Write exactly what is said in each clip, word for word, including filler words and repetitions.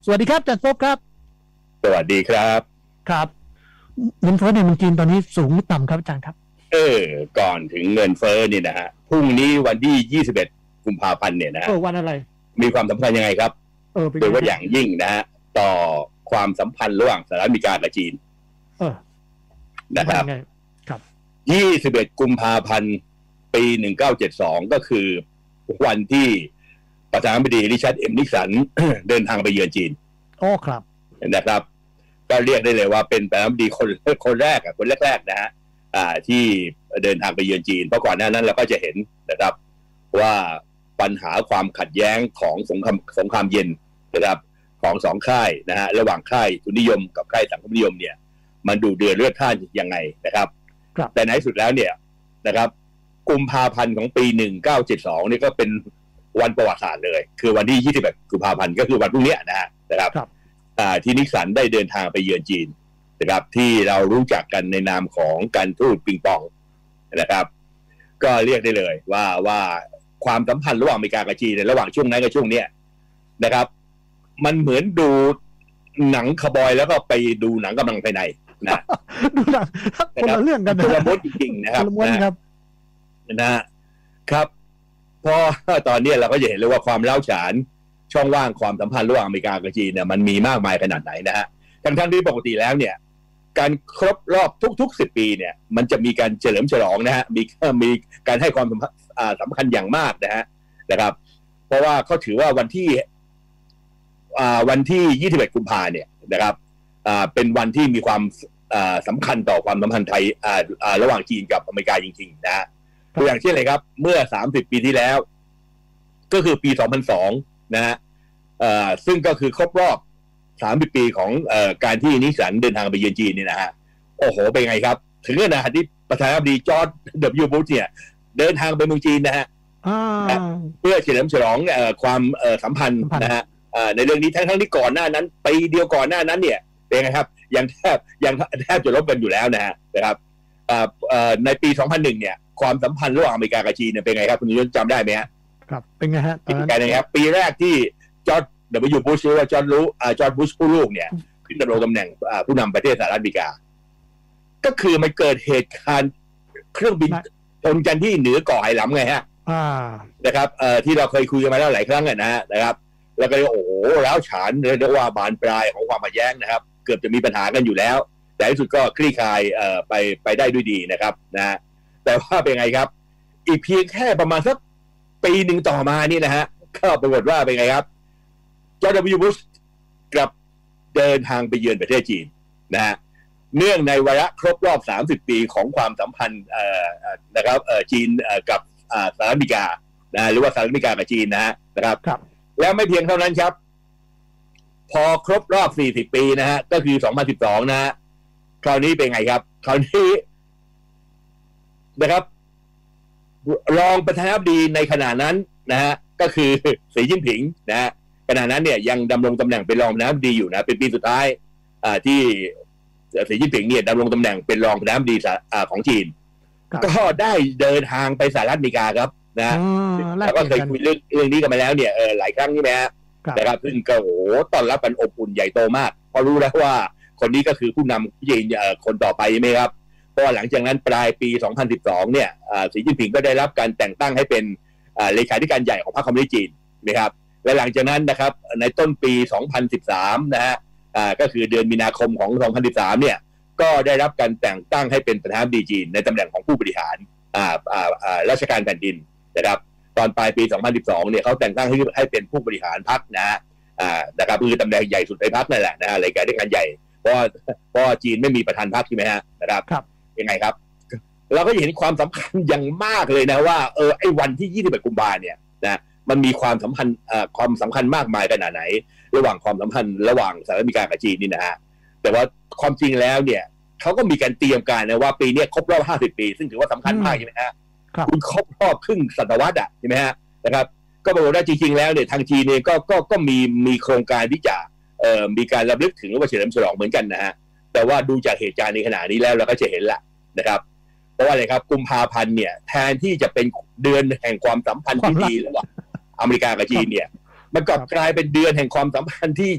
สวัสดีครับอาจารย์ภพครับสวัสดีครับครับเงินเฟ้อในเมืองจีนตอนนี้สูงหรือต่ำครับอาจารย์ครับเออก่อนถึงเงินเฟ้อนี่นะฮะพรุ่งนี้วันที่ยี่สิบเอ็ดกุมภาพันธ์เนี่ยนะฮะเออวันอะไรมีความสำคัญยังไงครับเออโดยว่าอย่างยิ่งนะฮะต่อความสัมพันธ์ระหว่างสหรัฐอเมริกากับจีนเออนะครับครับยี่สิบเอ็ดกุมภาพันธ์ปีหนึ่งเก้าเจ็ดสองก็คือวันที่ประธานาธิบดีริชาร์ดเอ็มนิกสันเดินทางไปเยือนจีนอ๋อครับนะครับก็เรียกได้เลยว่าเป็นประธานาธิบดีคนคนแรกอ่ะคนแรกๆนะฮะอ่าที่เดินทางไปเยือนจีนเพราะก่อนหน้านั้นเราก็จะเห็นนะครับว่าปัญหาความขัดแย้งของสงครามสงครามเย็นนะครับของสองค่ายนะฮะระหว่างค่ายทุนนิยมกับค่ายสังคมนิยมเนี่ยมันดูเดือดเลือดพล่านยังไงนะครับแต่ในที่สุดแล้วเนี่ยนะครับกุมภาพันธ์ของปีหนึ่งเก้าเจ็ดสองนี่ก็เป็นวันประวัติศาสตร์เลยคือวันที่ยี่สิบเอ็ดกุมภาพันธ์ก็คือวันพรุ่งนี้นะฮะนะครับที่นิกสันได้เดินทางไปเยือนจีนนะครับที่เรารู้จักกันในนามของการทูตปิงปองนะครับก็เรียกได้เลยว่าว่าความสัมพันธ์ระหว่างอเมริกากับจีนในระหว่างช่วงนั้นกับช่วงเนี้ยนะครับมันเหมือนดูหนังคาวบอยแล้วก็ไปดูหนังกำลังภายในนะดูหนังคนละเรื่องกันนะคนละมดจริงๆนะครับนะครับนะครับพอตอนนี้เราก็จะเห็นเลยว่าความเล้าฉานช่องว่างความสัมพันธ์ระหว่างอเมริกากับจีนเนี่ยมันมีมากมายขนาดไหนนะฮะทั้งๆที่ปกติแล้วเนี่ยการครบรอบทุกๆสิบปีเนี่ยมันจะมีการเฉลิมฉลองนะฮะมีมีการให้ความสำคัญอย่างมากนะฮะนะครับเพราะว่าเขาถือว่าวันที่วันที่ยี่สิบเอ็ดกุมภาเนี่ยนะครับเป็นวันที่มีความสำคัญต่อความสัมพันธ์ไทยระหว่างจีนกับอเมริกาจริงๆนะฮะตัวอย่างเช่นเลยครับเมื่อสามสิบปีที่แล้วก็คือปีสองพันสองนะฮะซึ่งก็คือครบรอบสามสิบปีของเอ่อการที่นิกสันเดินทางไปเยือนจีนนี่นะฮะโอ้โหเป็นไงครับถึงขนาดที่ประธานาธิบดีจอร์จ ดับเบิลยู บุชเนี่ยเดินทางไปเมืองจีนนะฮะเพื่อเฉลิมฉลองเอ่อความเอ่อสัมพันธ์นะฮะในเรื่องนี้ทั้งทั้งที่ก่อนหน้านั้นปีเดียวก่อนหน้านั้นเนี่ยเป็นไงครับยังแทบยังแทบจะลบกันอยู่แล้วนะฮะนะครับในปีสองพันหนึ่งเนี่ยความสัมพันธ์ระหว่างอเมริกากับจีนเนี่ยเป็นไงครับคุณยุ้ยจำได้ไหมฮะครับเป็นไงฮะเป็นไงครับปีแรกที่จอร์จ ดับเบิลยู บุชหรือว่าจอร์จรู้จอร์จบุชผู้ลูกเนี่ยขึ้นดำรงตำแหน่งผู้นำประเทศสหรัฐอเมริกาก็คือมันเกิดเหตุการณ์เครื่องบินชนกันที่เหนือเกาะไหหลำไงฮะนะครับที่เราเคยคุยกันมาแล้วหลายครั้งนะนะครับแล้วก็โอ้โหแล้วฉานเรียกว่าบานปลายของความขัดแย้งนะครับเกือบจะมีปัญหากันอยู่แล้วแต่ที่สุดก็คลี่คลายไปไปได้ด้วยดีนะครับนะแต่ว่าเป็นไงครับอีกเพียงแค่ประมาณสักปีหนึ่งต่อมานี่นะฮะก็ปรากฏว่าเป็นไงครับจอร์จ ดับเบิลยู บุชกลับเดินทางไปเยือนประเทศจีนนะฮะเนื่องในวาระครบรอบสามสิบปีของความสัมพันธ์นะครับจีนกับสหรัฐอเมริกานะหรือว่าสหรัฐอเมริกากับจีนนะฮะนะครับแล้วไม่เพียงเท่านั้นครับพอครบรอบสี่สิบปีนะฮะก็คือสองพันสิบสองนะฮะคราวนี้เป็นไงครับคราวนี้นะครับรองประธานาธิบดีในขณะนั้นนะฮะก็คือสีจิ้นผิงนะฮะขณะนั้นเนี่ยยังดำรงตำแหน่งเป็นรองประธานาธิบดีอยู่นะเป็นปีสุดท้ายที่สีจิ้นผิงเนี่ยดำรงตำแหน่งเป็นรองประธานาธิบดีของจีนก็ได้เดินทางไปสหรัฐอเมริกาครับนะแล้วก็เคยคุยเรื่องเรื่องนี้กันมาแล้วเนี่ยหลายครั้งใช่ไหมฮะนะครับซึ่งก็โหต้อนรับกันอบอุ่นใหญ่โตมากเพราะรู้แล้วว่าคนนี้ก็คือผู้นำจีนคนต่อไปใช่ไหมครับเพราะหลังจากนั้นปลายปีสองพันสิบสองเนี่ยสีจิ้นผิงก็ได้รับการแต่งตั้งให้เป็นเลขาธิการใหญ่ของพรรคคอมมิวนิสต์จีนนะครับและหลังจากนั้นนะครับในต้นปีสองพันสิบสามนะฮะก็คือเดือนมีนาคมของสองพันสิบสามเนี่ยก็ได้รับการแต่งตั้งให้เป็นประธานาธิบดีจีนในตำแหน่งของผู้บริหารราชการแผ่นดินนะครับตอนปลายปีสองพันสิบสองเนี่ยเขาแต่งตั้งให้ให้เป็นผู้บริหารพรรคนะฮะนะครับคือตำแหน่งใหญ่สุดในพรรคนั่นแหละนะฮะเลขาธิการใหญ่เพราะเพราะจีนไม่มีประธานพรรคใช่ไหมฮะนะครับยังไงครับเราก็เห็นความสำคัญอย่างมากเลยนะว่าเออไอ้วันที่ยี่สิบเอ็ดกุมภาพันธ์เนี่ยนะมันมีความสัมพันธ์ความสำคัญมากมายขนาดไหนระหว่างความสัมพันธ์ระหว่างสหรัฐอเมริกากับจีนนี่นะฮะแต่ว่าความจริงแล้วเนี่ยเขาก็มีการเตรียมการนะว่าปีนี้ครบรอบห้าสิบปีซึ่งถือว่าสำคัญมากใช่ไหมฮะคุณครบรอบครึ่งศตวรรษอ่ะใช่ไหมฮะนะครับก็บอกว่าจริงๆแล้วเนี่ยทางจีนเนี่ยก็ก็ก็มีมีโครงการที่จะเอ่อมีการรำลึกถึงหรือว่าเฉลิมฉลองเหมือนกันนะฮะแต่ว่าดูจากเหตุการณ์ในขณะนี้แล้วเราก็จะเห็นละนะครับเพราะว่าอะไรครับกุมภาพันธ์เนี่ยแทนที่จะเป็นเดือนแห่งความสัมพันธ์ที่ดีระหว่างอเมริกากับจีนเนี่ยมันกลับกลายเป็นเดือนแห่งความสัมพันธ์ที่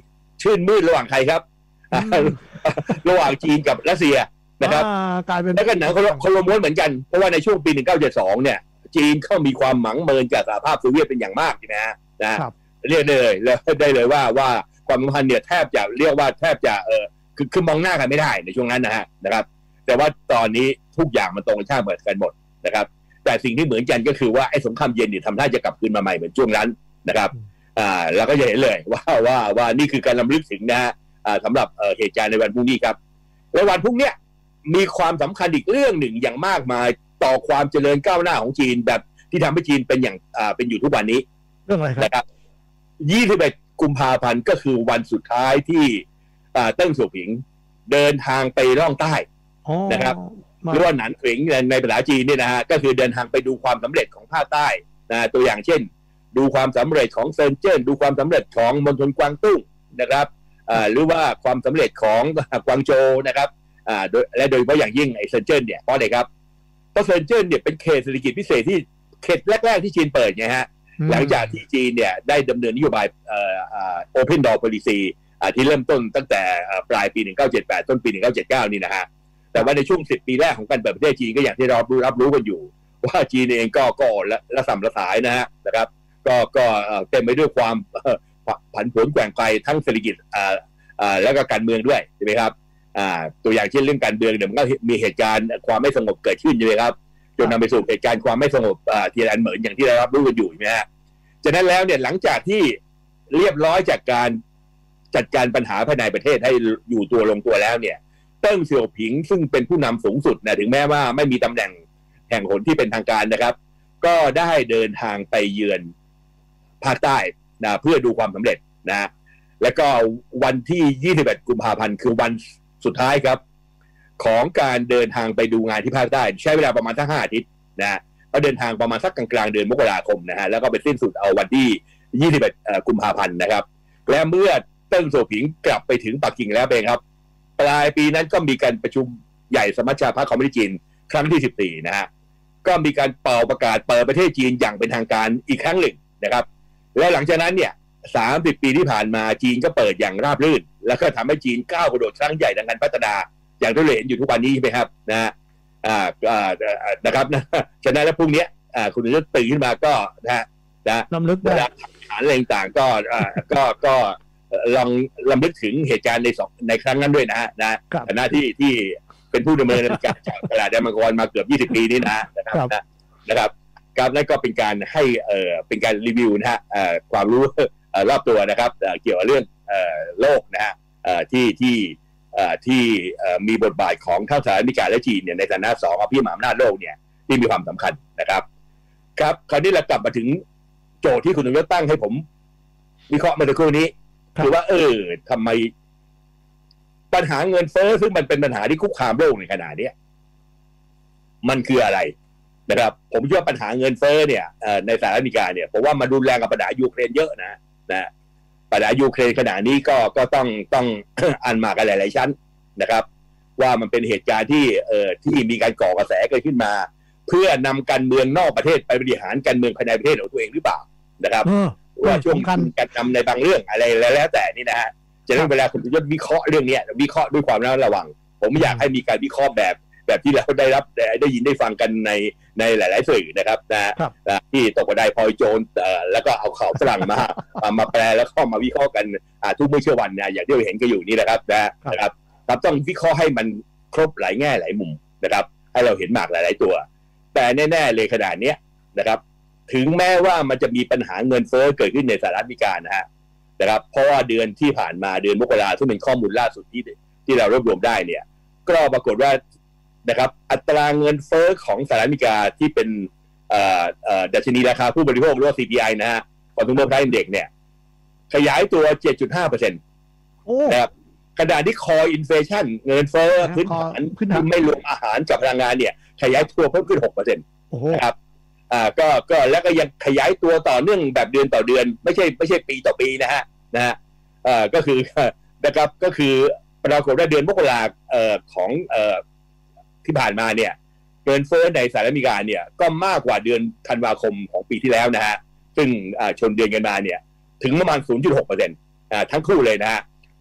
ชื่นมืดระหว่างใครครับระหว่างจีนกับรัสเซียนะครับกลายเป็นแล้วก็หนังคนละม้วนเหมือนกันเพราะว่าในช่วงปีหนึ่งเก้าเจ็ดสองเนี่ยจีนเขามีความหมังเมินกับสหภาพโซเวียตเป็นอย่างมากนะฮะนะเรียกได้เลยแล้วได้เลยว่าว่าความสัมพันธ์เนี่ยแทบจะเรียกว่าแทบจะเออคือคือมองหน้ากันไม่ได้ในช่วงนั้นนะฮะนะครับแต่ว่าตอนนี้ทุกอย่างมันตรงกันข้ามเหมือนกันหมดนะครับแต่สิ่งที่เหมือนกันก็คือว่าไอ้สงครามเย็นเนี่ยทำท่าจะกลับคืนมาใหม่เหมือนช่วงนั้นนะครับอ่าเราก็จะเห็นเลยว่าว่าว่านี่คือการรำลึกถึงนะอ่าสำหรับเอ่อเหตุการณ์ในวันพรุ่งนี้ครับและวันพรุ่งนี้มีความสำคัญอีกเรื่องหนึ่งอย่างมากมายต่อความเจริญก้าวหน้าของจีนแบบที่ทำให้จีนเป็นอย่างอ่าเป็นอยู่ทุกวันนี้เรื่องอะไรครับยี่สิบเอ็ดกุมภาพันธ์ก็คือวันสุดท้ายที่อ่าเติ้งเสี่ยวผิงเดินทางไปล่องใต้นะครับหรือว่าหนานเผิงในภาษาจีนเนี่ยนะฮะก็คือเดินทางไปดูความสำเร็จของภาคใต้นะตัวอย่างเช่นดูความสำเร็จของเซินเจิ้นดูความสำเร็จของมณฑลกวางตุ้งนะครับอ่าหรือว่าความสำเร็จของกวางโจวนะครับอ่าและโดยเฉพาะอย่างยิ่งไอ้เซินเจิ้นเนี่ยเพราะอะไรครับเพราะเซินเจิ้นเนี่ยเป็นเขตเศรษฐกิจพิเศษที่เขตแรกๆที่จีนเปิดไงฮะหลังจากที่จีนเนี่ยได้ดำเนินนโยบายเอ่ออ่า Open Door Policy อ่าที่เริ่มต้นตั้งแต่ปลายปีหนึ่งเก้าเจ็ดแปดต้นปีหนึ่งเก้าเจ็ดเก้านี่นะฮะแต่ว่าในช่วงสิบปีแรกของการเปิดประเทศจีนก็อย่างที่เรารับรู้รับรู้กันอยู่ว่าจีนเองก็ก็ละสัมละสายนะฮะนะครับก็ก็เต็มไปด้วยความผันผวนแกว่งไกลทั้งเศรษฐกิจอ่าอ่าแล้วก็การเมืองด้วยใช่ไหมครับอ่าตัวอย่างเช่นเรื่องการเมืองเนี่ยมันก็มีเหตุการณ์ความไม่สงบเกิดขึ้นใช่ไหมครับจนนำไปสู่เหตุการณ์ความไม่สงบอ่าที่อันเหมือนอย่างที่เรารับรู้กันอยู่นะฮะฉะนั้นแล้วเนี่ยหลังจากที่เรียบร้อยจากการจัดการปัญหาภายในประเทศให้อยู่ตัวลงตัวแล้วเนี่ยเติ้งเสี่ยวผิงซึ่งเป็นผู้นำสูงสุดนะถึงแม้ว่าไม่มีตำแหน่งแห่งหนที่เป็นทางการนะครับก็ได้เดินทางไปเยือนภาคใต้นะเพื่อดูความสำเร็จนะแล้วก็วันที่ยี่สิบเอ็ดกุมภาพันธ์คือวันสุดท้ายครับของการเดินทางไปดูงานที่ภาคใต้ใช้เวลาประมาณสักห้าอาทิตย์นะก็เดินทางประมาณสักกลางๆเดือนมกราคมนะฮะแล้วก็ไปสิ้นสุดเอาวันที่ยี่สิบเอ็ดกุมภาพันธ์นะครับและเมื่อเติ้งเสี่ยวผิงกลับไปถึงปักกิ่งแล้วเองครับปลายปีนั้นก็มีการประชุมใหญ่สมัชชาพรรคคอมมิวนิสต์จีนครั้งที่สิบสี่นะฮะก็มีการเป่าประกาศเปิดประเทศจีนอย่างเป็นทางการอีกครั้งหนึ่งนะครับและหลังจากนั้นเนี่ยสามสิบปีที่ผ่านมาจีนก็เปิดอย่างราบรื่นแล้วก็ทำให้จีนก้าวกระโดดครั้งใหญ่ในการพัฒนาอย่างที่เราเห็นอยู่ทุกวันนี้ใช่ไหมครับนะฮะอ่าอ่านะครับนะฉะนั้นแล้วพรุ่งนี้อ่าคุณจะตื่นขึ้นมาก็นะฮะนะลำลึกได้ฐานอะไรต่างๆก็อ่าก็ก็ลองลำลึกถึงเหตุการณ์ในสองในครั้งนั้นด้วยนะฮะนะฐานะที่ที่เป็นผู้ดำเนินการจากตลาดแดนมังกรมาเกือบยี่สิบปีนี้นะนะครับนะครับครับนั่นก็เป็นการให้เอ่อเป็นการรีวิวนะฮะเอ่อความรู้เอ่อรอบตัวนะครับเอ่อเกี่ยวกับเรื่องเอ่อโลกนะฮะเอ่อที่ที่เอ่อที่เอ่อมีบทบาทของทั้งสหรัฐอเมริกาและจีนเนี่ยในฐานะสองอภิมหาอำนาจโลกเนี่ยที่มีความสำคัญนะครับครับคราวนี้เรากลับมาถึงโจทย์ที่คุณนายกตั้งให้ผมวิเคราะห์เมื่อสักครู่นี้คือว่าเออทำไมปัญหาเงินเฟ้อซึ่งมันเป็นปัญหาที่คุกคามโลกในขณะนี้มันคืออะไรนะครับผมเชื่อว่าปัญหาเงินเฟ้อเนี่ยในสหรัฐอเมริกาเนี่ยผมว่ามันรุนแรงกับปัญหายูเครนเยอะนะนะปัญหายูเครนขณะนี้ก็ก็ต้องต้องอ่านมากันหลายๆชั้นนะครับว่ามันเป็นเหตุการณ์ที่เอ่อที่มีการก่อกระแสเกิดขึ้นมาเพื่อนำการเมืองนอกประเทศไปบริหารการเมืองภายในประเทศของตัวเองหรือเปล่านะครับว่าช่วงการนำในบางเรื่องอะไรแล้วแต่นี่นะฮะจะเรื่องเวลาคุณยศวิเคราะห์เรื่องนี้วิเคราะห์ด้วยความระวังผมอยากให้มีการวิเคราะห์แบบแบบที่เราได้รับได้ยินได้ฟังกันในในหลายๆสื่อนะครับนะที่ตกกระไดพลอยโจรแล้วก็เอาข่าวฝรั่งมามาแปลแล้วก็มาวิเคราะห์กันทุกเมื่อเชื่อวันนะอย่างที่เราเห็นกันอยู่นี่นะครับนะครับครับต้องวิเคราะห์ให้มันครบหลายแง่หลายมุมนะครับให้เราเห็นหมากหลายๆตัวแต่แน่ๆเลยขนาดนี้นะครับถึงแม้ว่ามันจะมีปัญหาเงินเฟ้อเกิดขึ้นในสหรัฐอเมริกานะฮะนะครับเพราะว่าเดือนที่ผ่านมาเดือนมกราคมซึ่งเป็นข้อมูลล่าสุดที่ที่เรารวบรวมได้เนี่ยก็ปรากฏว่านะครับอัตราเงินเฟ้อของสหรัฐอเมริกาที่เป็นดัชนีราคาผู้บริโภคหรือว่า ซี พี ไอ นะฮะ Consumer Price Index เนี่ยขยายตัว เจ็ดจุดห้าเปอร์เซ็นต์ นะครับขณะที่ Core Inflation เงินเฟ้อพื้นฐานที่ไม่รวมอาหารกับพลังงานเนี่ยขยายตัวเพิ่มขึ้น หกเปอร์เซ็นต์ นะครับอ่าก็ก็แล้วก็ยังขยายตัวต่อเนื่องแบบเดือนต่อเดือนไม่ใช่ไม่ใช่ปีต่อปีนะฮะนะฮะอ่าก็คือนะครับก็คือปรากฏว่าเดือนมกราคมเอ่อของเอ่อที่ผ่านมาเนี่ยเงินเฟ้อในสหรัฐอเมริกาเนี่ยก็มากกว่าเดือนธันวาคมของปีที่แล้วนะฮะซึ่งชนเดือนกันมาเนี่ยถึงประมาณ ศูนย์จุดหกเปอร์เซ็นต์ อ่าทั้งคู่เลยนะฮะ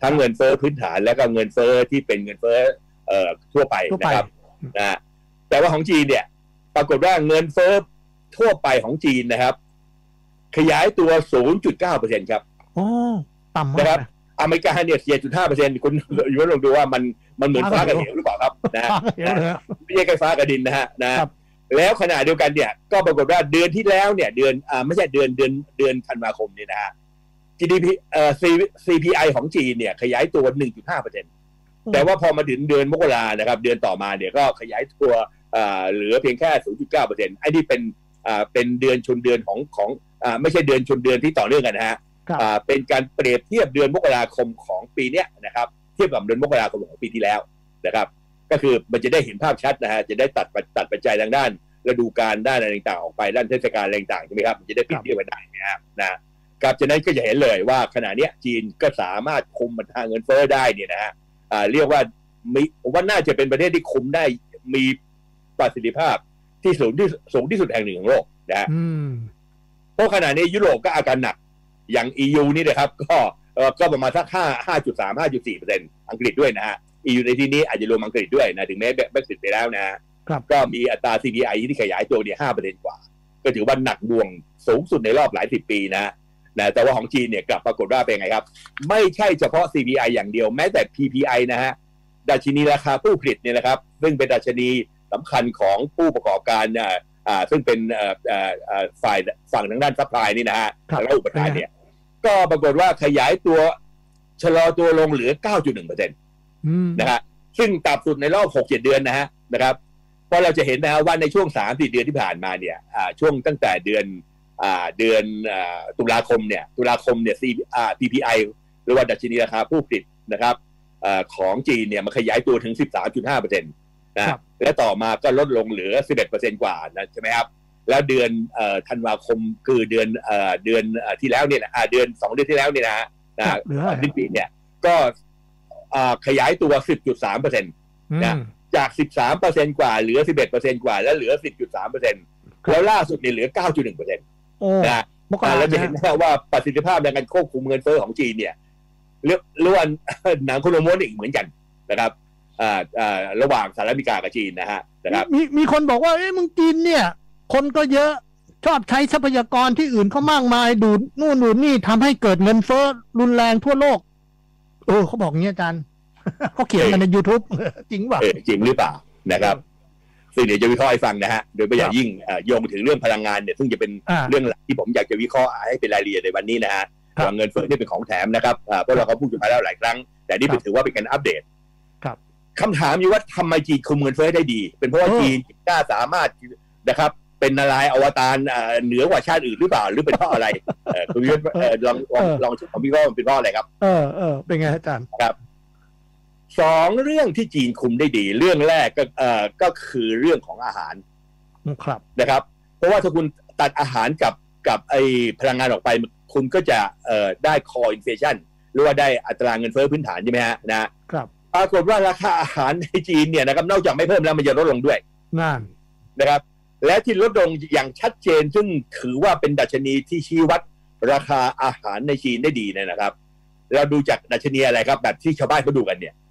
ทั้งเงินเฟ้อพื้นฐานและก็เงินเฟ้อที่เป็นเงินเฟ้อเอ่อทั่วไปนะครับนะแต่ว่าของจีนเนี่ยปรากฏว่าเงินเฟ้อทั่วไปของจีนนะครับขยายตัว ศูนย์จุดเก้าเปอร์เซ็นต์ ครับโอ้ต่ำมากนะครับอเมริกาเนี่ย เจ็ดจุดห้าเปอร์เซ็นต์ คุณอยู่ลองดูว่ามันมันเหมือนฟ้ากับเหวหรือเปล่าครับนะไม่ใช่แค่ฟ้ากับดินนะฮะนะแล้วขณะเดียวกันเนี่ยก็ปรากฏว่าเดือนที่แล้วเนี่ยเดือนอ่าไม่ใช่เดือนเดือนเดือนธันวาคมเนี่ยนะฮะ จี ดี พี เอ่อ ซี พี ไอ ของจีนเนี่ยขยายตัว หนึ่งจุดห้าเปอร์เซ็นต์ แต่ว่าพอมาถึงเดือนมกรานะครับเดือนต่อมาเนี่ยก็ขยายตัวอ่าเหลือเพียงแค่ ศูนย์จุดเก้าเปอร์เซ็นต์ ไอ้นี่เป็นอ่าเป็นเดือนชนเดือนของของอ่าไม่ใช่เดือนชนเดือนที่ต่อเนื่องกันนะฮะอ่าเป็นการเปรียบเทียบเดือนมกราคมของปีเนี้ยนะครับเทียบกับเดือนมกราคมของปีที่แล้วนะครับก็คือมันจะได้เห็นภาพชัดนะฮะจะได้ตัดตัดปัจจัยทางด้านฤดูกาลด้านอะไรต่างๆออกไปด้านเทศกาลอะไรต่างๆใช่ไหมครับมันจะได้เปรียบเทียบกันได้นะครับนะครับฉะนั้นก็จะเห็นเลยว่าขณะนี้จีนก็สามารถคุมทางเงินเฟ้อได้เนี่ยนะฮะอ่าเรียกว่ามีผมว่าน่าจะเป็นประเทศที่คุมได้มีประสิทธิภาพที่สูงที่สูงที่สุดแห่งหนึ่งของโลกนะฮะเพราะขณะนี้ยุโรปก็อาการหนักอย่าง อี ยู นี่นะครับก็เออก็ประมาณสักห้าห้าจุดสามห้าจุดสี่เปอร์เซ็นต์อังกฤษด้วยนะฮะ อี ยู ในที่นี้อาจจะรวมอังกฤษด้วยนะถึงแม้แบ็กซิตไปแล้วนะฮะก็มีอัตรา ซี พี ไอ ที่ขยายตัวเนี่ยห้าเปอร์เซ็นต์กว่าก็ถือว่าหนักหน่วงสูงสุดในรอบหลายสิบปีนะนะแต่ว่าของจีนเนี่ยกลับปรากฏว่าเป็นไงครับไม่ใช่เฉพาะ ซี พี ไอ อย่างเดียวแม้แต่ พี พี ไอ นะฮะดัชนีราคาผู้ผลิตเนี่ยนะครับซึ่งเป็นดัชนีสำคัญของผู้ประกอบการอ่าอ่าซึ่งเป็นอ่าอ่าฝ่ายฝั่งทางด้านซัพพลายนี่นะฮะแล้วอุปทานเนี่ยก็ปรากฏว่าขยายตัวชะลอตัวลงเหลือ เก้าจุดหนึ่งเปอร์เซ็นต์ นะฮะซึ่งต่ำสุดในรอบ หกเจ็ด เดือนนะฮะนะครับเพราะเราจะเห็นนะว่าในช่วง สามถึงสี่ เดือนที่ผ่านมาเนี่ยอ่าช่วงตั้งแต่เดือนอ่าเดือนอ่าตุลาคมเนี่ยตุลาคมเนี่ย พี พี ไอ หรือว่าดัชนีราคาผู้ผลิตนะครับอ่าของจีนเนี่ยมันขยายตัวถึง สิบสามจุดห้าเปอร์เซ็นต์ นะและต่อมาก็ลดลงเหลือ สิบเอ็ดเปอร์เซ็นต์ กว่านะใช่ไหมครับแล้วเดือนเอ่อธันวาคมคือเดือนเอ่อเดือนที่แล้วเนี่ยอ่าเดือนสองเดือนที่แล้วเนี่ยนะนะสิ้นปีเนี่ยก็อ่าขยายตัว สิบจุดสามเปอร์เซ็นต์ นะจาก สิบสามเปอร์เซ็นต์ กว่าเหลือ สิบเอ็ดเปอร์เซ็นต์ กว่าแล้วเหลือ สิบจุดสามเปอร์เซ็นต์ แล้วล่าสุดเนี่ยเหลือ เก้าจุดหนึ่งเปอร์เซ็นต์ นะเราจะเห็นว่าประสิทธิภาพในการควบคุมเงินเฟ้อของจีนเนี่ยเรียกว่าหนังโคโนโมนอีกเหมือนกันนะครับอ่าอ่าระหว่างสหรัฐอเมริกากับจีนนะฮะนะครับมีมีคนบอกว่าเอ้ยมึงจีนเนี่ยคนก็เยอะชอบใช้ทรัพยากรที่อื่นเขามากมายดูดนู่นดูดนี่ทำให้เกิดเงินเฟ้อรุนแรงทั่วโลกเออเขาบอกงี้อาจารย์เขาเขียนกันใน YouTube จริงป่ะจริงหรือเปล่านะครับซึ่งเดี๋ยวจะวิเคราะห์ให้ฟังนะฮะโดยไม่อยากยิ่งโยงถึงเรื่องพลังงานเนี่ยซึ่งจะเป็นเรื่องหลักที่ผมอยากจะวิเคราะห์ให้เป็นรายละเอียดในวันนี้นะฮะว่าเงินเฟ้อที่เป็นของแถมนะครับเพราะเราก็พูดกันมาแล้วหลายครั้งแต่นี่ถือว่าเป็นการอัปเดตคำถามอยู่ว่าทำไมจีนคุมเงินเฟ้อได้ดีเป็นเพราะว่าจีนกล้าสามารถนะครับเป็นนารายอวตารเหนือกว่าชาติอื่นหรือเปล่าหรือเป็นเพราะอะไรคุณวิทย์ลองลองลองผมวิเคราะห์มันเป็นเพราะอะไรครับเออเออเป็นไงอาจารย์ครับสองเรื่องที่จีนคุมได้ดีเรื่องแรกก็เอ่อก็คือเรื่องของอาหารครับนะครับเพราะว่าถ้าคุณตัดอาหารกับกับไอพลังงานออกไปคุณก็จะเอ่อได้คออินเฟชั่นหรือว่าได้อัตราเงินเฟ้อพื้นฐานใช่ไหมฮะนะครับปรากฏว่าราคาอาหารในจีนเนี่ยนะครับนอกจากไม่เพิ่มแล้วมันจะลดลงด้วยนั่นนะครับและที่ลดลงอย่างชัดเจนซึ่งถือว่าเป็นดัชนีที่ชี้วัดราคาอาหารในจีนได้ดีนะครับเราดูจากดัชนีอะไรครับแบบที่ชาวบ้านเขาดูกันเนี่ย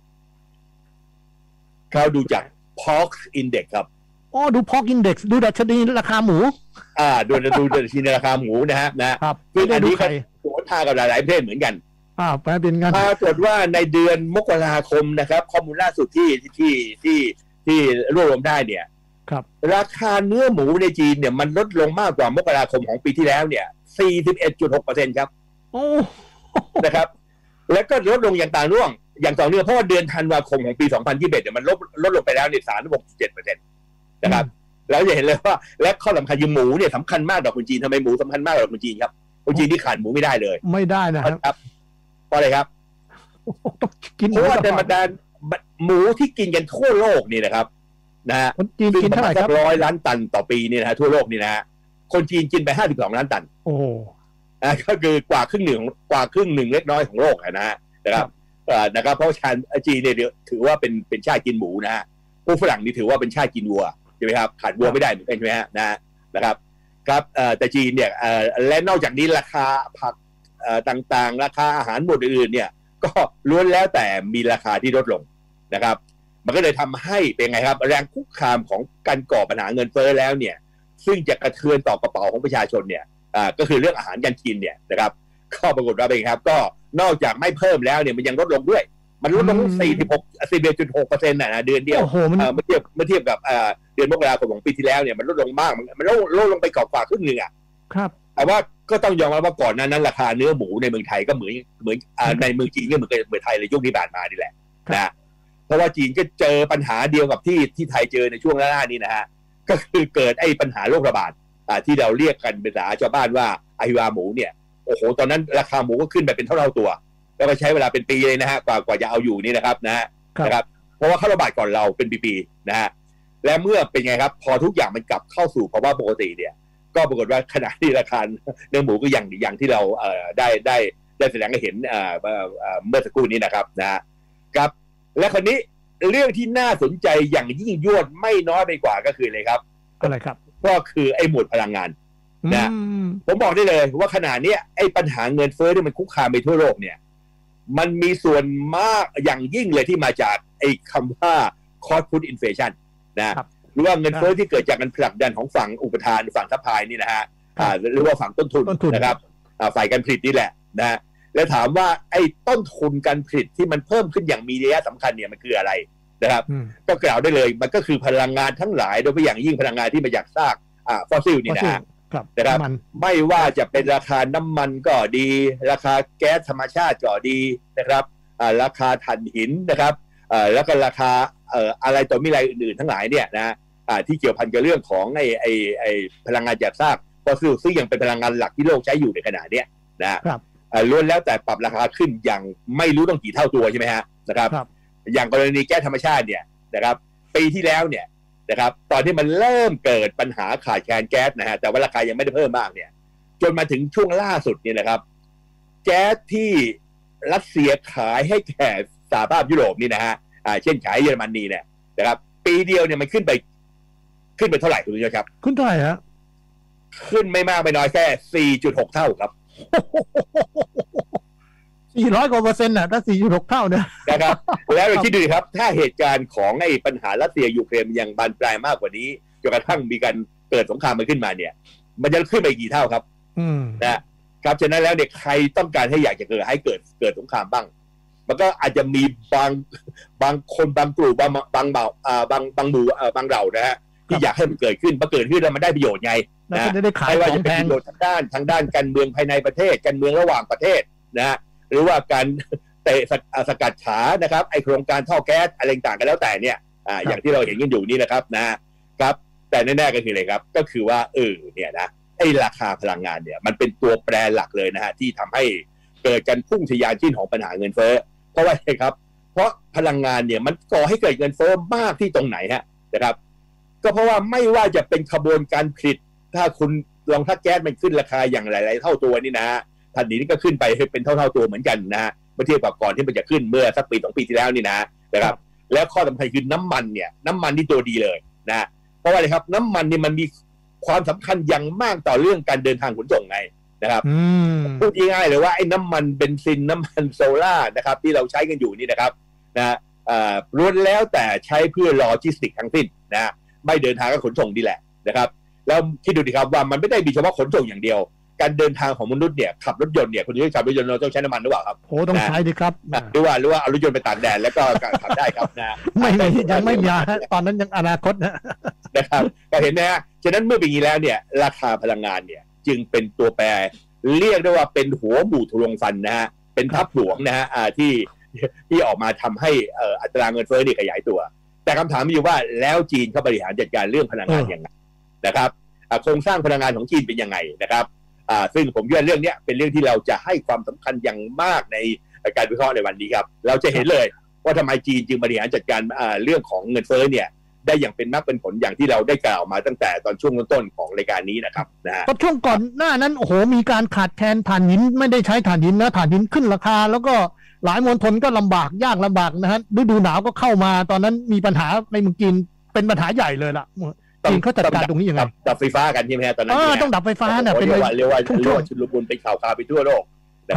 เขาดูจาก Pork Index ครับอ๋อดู Pork Index ดูดัชนีราคาหมูอ่าดูดูดัชนีราคาหมูนะฮะนะครับซึ่งอันนี้ก็สวนทางกับหลายๆประเทศเหมือนกันอ่าแปลเป็นงั้นปรากฏว่าในเดือนมกราคมนะครับข้อมูลล่าสุดที่ที่ที่ที่รวบรวมได้เนี่ยครับราคาเนื้อหมูในจีนเนี่ยมันลดลงมากกว่ามกราคมของปีที่แล้วเนี่ย สี่สิบเอ็ดจุดหกเปอร์เซ็นต์ ครับโอ้นะครับแล้วก็ลดลงอย่างต่อเนื่องอย่างต่อเนื่องเพราะว่าเดือนธันวาคมของปีสองพันยี่สิบเอ็ดเนี่ยมันลดลดลงไปแล้วเนี่ย สามสิบหกจุดเจ็ดเปอร์เซ็นต์ นะครับแล้วจะเห็นเลยว่าและข้อสำคัญคือหมูเนี่ยสำคัญมากต่อคนจีนทำไมหมูสำคัญมากต่อคนจีนครับคนจีนที่ขาดหมูไม่ได้เลยไม่ได้นะครับเพราะอะไรครับเพราะว่าธรรมดาหมูที่กินกันทั่วโลกนี่นะครับนะฮะคนจีนกินเท่าไหร่ครับร้อยล้านตันต่อปีนี่นะฮะทั่วโลกนี่นะฮะคนจีนกินไปห้าสิบสองล้านตันโอ้อ่าก็คือกว่าครึ่งหนึ่งกว่าครึ่งหนึ่งเล็กน้อยของโลกนะฮะนะครับอ่านะครับเพราะชาติจีนเนี่ยถือว่าเป็นเป็นชาติกินหมูนะฮะพวกฝรั่งนี่ถือว่าเป็นชาติกินวัวใช่ไหมครับขาดวัวไม่ได้เหมือนกันใช่ไหมฮะนะนะครับครับเอ่อแต่จีนเนี่ยเอ่อและนอกจากนี้ราคาผักเอ่อต่างๆราคาอาหารหมวดอื่นๆเนี่ยก็ล้วนแล้วแต่มีราคาที่ลดลงนะครับมันก็เลยทำให้เป็นไงครับแรงคุกคามของการก่อปัญหาเงินเฟ้อแล้วเนี่ยซึ่งจะกระเทือนต่อกระเป๋าของประชาชนเนี่ยอ่าก็คือเรื่องอาหารการกินเนี่ยนะครับก็ปรากฏว่าเป็นครับก็นอกจากไม่เพิ่มแล้วเนี่ยมันยังลดลงด้วยมันลดลงสี่สิบหก สี่สิบเอ็ดจุดหกเปอร์เซ็นต์นะเดือนเดียวเมื่อเทียบเมื่อเทียบกับเดือนมกราคมของปีที่แล้วเนี่ยมันลดลงมากมันลดลดลงไปกว่าครึ่งหนึ่งอ่ะครับแต่ว่าก็ต้องยอมรับว่าก่อนนั้นนั้นราคาเนื้อหมูในเมืองไทยก็เหมือนเหมือนในเมืองจีนก็เหมือนกับเมืองไทยเลยยุคที่ผ่านมานี่แหละนะเพราะว่าจีนก็เจอปัญหาเดียวกับที่ที่ไทยเจอในช่วงหน้านี้นะฮะก็คือเกิดไอ้ปัญหาโรคระบาดที่เราเรียกกันเป็นภาษาชาวบ้านว่าอหิวาหมูเนี่ยโอ้โหตอนนั้นราคาหมูก็ขึ้นไปเป็นเท่าๆตัวแล้วก็ใช้เวลาเป็นปีเลยนะฮะกว่ากว่าจะเอาอยู่นี่นะครับนะนะครับเพราะว่าเขาระบาดก่อนเราเป็นปีๆนะฮะและเมื่อเป็นไงครับพอทุกอย่างมันกลับเข้าสู่ภาวะปกติเนี่ยก็ปรากฏว่าขณะที่ราคาเนื้อหมูก็อย่างอย่างที่เราเอ่อได้ได้ได้แสดงให้เห็นเอ่อเมื่อสักครู่นี้นะครับนะครับและคนนี้เรื่องที่น่าสนใจอย่างยิ่งยวดไม่น้อยไปกว่าก็คืออะไรครับอะไรครับก็คือไอ้หมวดพลังงานนะผมบอกได้เลยว่าขณะนี้ไอ้ปัญหาเงินเฟ้อที่มันคุกคามไปทั่วโลกเนี่ยมันมีส่วนมากอย่างยิ่งเลยที่มาจากไอ้คำว่า cost push inflation นะหรือว่าเงินเฟ้อที่เกิดจากการผลักดันของฝั่งอุปทานฝั่งซัพพลายนี่นะฮะหรือว่าฝั่งต้นทุนนะครับฝ่ายการผลิตนี่แหละนะแล้วถามว่าไอ้ต้นทุนการผลิตที่มันเพิ่มขึ้นอย่างมีนัยสำคัญเนี่ยมันคืออะไรนะครับก็กล่าวได้เลยมันก็คือพลังงานทั้งหลายโดยเฉพาะอย่างยิ่งพลังงานที่มาจากซากฟอสซิลนี่นะฮะนะครับไม่ว่าจะเป็นราคาน้ำมันก็ดีราคาแก๊สธรรมชาติก็ดีนะครับราคาถ่านหินนะครับแล้วก็ราคาอะไรต่อมีอะไรอื่นๆทั้งหลายเนี่ยนะที่เกี่ยวพันกับเรื่องของไอ้ไอ้ไอ้พลังงานจากซากฟอสซิลซึ่งยังเป็นพลังงานหลักที่โลกใช้อยู่ในขณะนี้นะครับล้วนแล้วแต่ปรับราคาขึ้นอย่างไม่รู้ต้องกี่เท่าตัวใช่ไหมฮะนะครับอย่างกรณีแก๊สธรรมชาติเนี่ยนะครับปีที่แล้วเนี่ยนะครับตอนที่มันเริ่มเกิดปัญหาขาดแคลนแก๊สนะฮะแต่ว่าราคายังไม่ได้เพิ่มมากเนี่ยจนมาถึงช่วงล่าสุดเนี่ยนะครับแก๊สที่รัสเซียขายให้แก่สหภาพยุโรปนี่นะฮะอ่าเช่นขายเยอรมนีเนี่ยนะครับปีเดียวเนี่ยมันขึ้นไปขึ้นไปเท่าไหร่คุณผู้ชมครับขึ้นเท่าไหร่ฮะขึ้นไม่มากไม่น้อยแค่ สี่จุดหก เท่าครับสี่ร้อยกว่าเปอร์เซ็นต์น่ะถ้า สี่จุดหก เท่าเนี่ยนะครับแล้วเราคิดดูครับถ้าเหตุการณ์ของไอ้ปัญหารัสเซียยูเครนยังบานปลายมากกว่านี้จนกระทั่งมีการเกิดสงครามมันขึ้นมาเนี่ยมันจะขึ้นไปกี่เท่าครับนะครับฉะนั้นแล้วเนี่ยใครต้องการให้อยากจะเกิดให้เกิดเกิดสงครามบ้างมันก็อาจจะมีบางบางคนบางกลุ่มบางบางเบาอ่าบางบางหมู่อ่าบางเหล่านะฮะที่อยากให้มันเกิดขึ้นพอเกิดขึ้นแล้วมันได้ประโยชน์ไงนะไม่ว่าจะเป็นประโยชน์ทางด้านทางด้านการเมืองภายในประเทศการเมืองระหว่างประเทศนะหรือว่าการเตะสกัดขานะครับไอโครงการท่อแก๊สอะไรต่างกันแล้วแต่เนี่ยอ่าอย่างที่เราเห็นกันอยู่นี่นะครับนะครับแต่แน่ๆก็คืออะไรครับก็คือว่าเออเนี่ยนะไอราคาพลังงานเนี่ยมันเป็นตัวแปรหลักเลยนะฮะที่ทำให้เกิดการพุ่งทะยานขึ้นของปัญหาเงินเฟ้อเพราะว่าอะไรครับเพราะพลังงานเนี่ยมันก่อให้เกิดเงินเฟ้อมากที่ตรงไหนฮะนะครับก็เพราะว่าไม่ว่าจะเป็นขบวนการผลิตถ้าคุณลองถ้าแก๊สมันขึ้นราคาอย่างหลายๆเท่าตัวนี่นะถ่านหินก็ขึ้นไปเป็นเท่าๆตัวเหมือนกันนะฮะเมื่อเทียบกับก่อนที่มันจะขึ้นเมื่อสักปีสองปีที่แล้วนี่นะนะครับแล้วข้อสำคัญคือน้ำมันเนี่ยน้ำมันนี่ตัวดีเลยนะเพราะว่าอะไรครับน้ำมันนี่มันมีความสำคัญอย่างมากต่อเรื่องการเดินทางขนส่งไงนะครับพูดง่ายๆเลยว่าไอ้น้ำมันเบนซินน้ำมันโซล่านะครับที่เราใช้กันอยู่นี่นะครับนะล้วนแล้วแต่ใช้เพื่อโลจิสติกทั้งสิ้นนะไม่เดินทางก็ขนส่งดีแหละนะครับแล้วคิดดูดิครับว่ามันไม่ได้มีเฉพาะขนส่งอย่างเดียวการเดินทางของมนุษย์เนี่ยขับรถยนต์เนี่ยคุณที่ขับรถยนต์เราต้องใช้น้ำมันหรือเปล่าครับโอ้ต้องใช้ดิครับหรือว่าหรือว่าเอารถยนต์ไปตากแดดแล้วก็ขับได้ครับนะไม่ยังไม่ยาตอนนั้นยังอนาคตนะนะครับก็เห็นนะฮะฉะนั้นเมื่อเป็นอย่างนี้แล้วเนี่ยราคาพลังงานเนี่ยจึงเป็นตัวแปรเรียกได้ว่าเป็นหัวหมู่ทะลวงฟันนะฮะเป็นทับหลวงนะฮะที่ที่ออกมาทำให้อัตราเงินเฟ้อนี่ขยายตัวแต่คำถามอยู่ว่าแล้วจีนเขาบริหารจัดการเรื่องพลังงานยังไงนะครับโครงสร้างพลังงานของจีนเป็นยังไงนะครับซึ่งผมคิดว่าเรื่องนี้เป็นเรื่องที่เราจะให้ความสำคัญอย่างมากในการวิเคราะห์ในวันนี้ครับเราจะเห็นเลยว่าทำไมจีนจึงบริหารจัดการเรื่องของเงินเฟ้อเนี่ยได้อย่างเป็นมากเป็นผลอย่างที่เราได้กล่าวมาตั้งแต่ตอนช่วงต้นของรายการนี้นะครับนะก็ช่วงก่อนหน้านั้นโอ้โหมีการขาดแคลนถ่านหินไม่ได้ใช้ถ่านหินนะถ่านหินขึ้นราคาแล้วก็หลายมณฑลก็ลำบากยากลำบากนะฮะฤดูหนาวก็เข้ามาตอนนั้นมีปัญหาในเมืองจีนเป็นปัญหาใหญ่เลยล่ะจีนเขาจัดการตรงนี้ยังไงดับไฟฟ้ากันใช่ไหมฮะตอนนั้นต้องดับไฟฟ้าเนี่ยเป็นเรียกว่าเรียกว่าชุลมุนเป็นข่าวคราวไปทั่วโลกนะครับ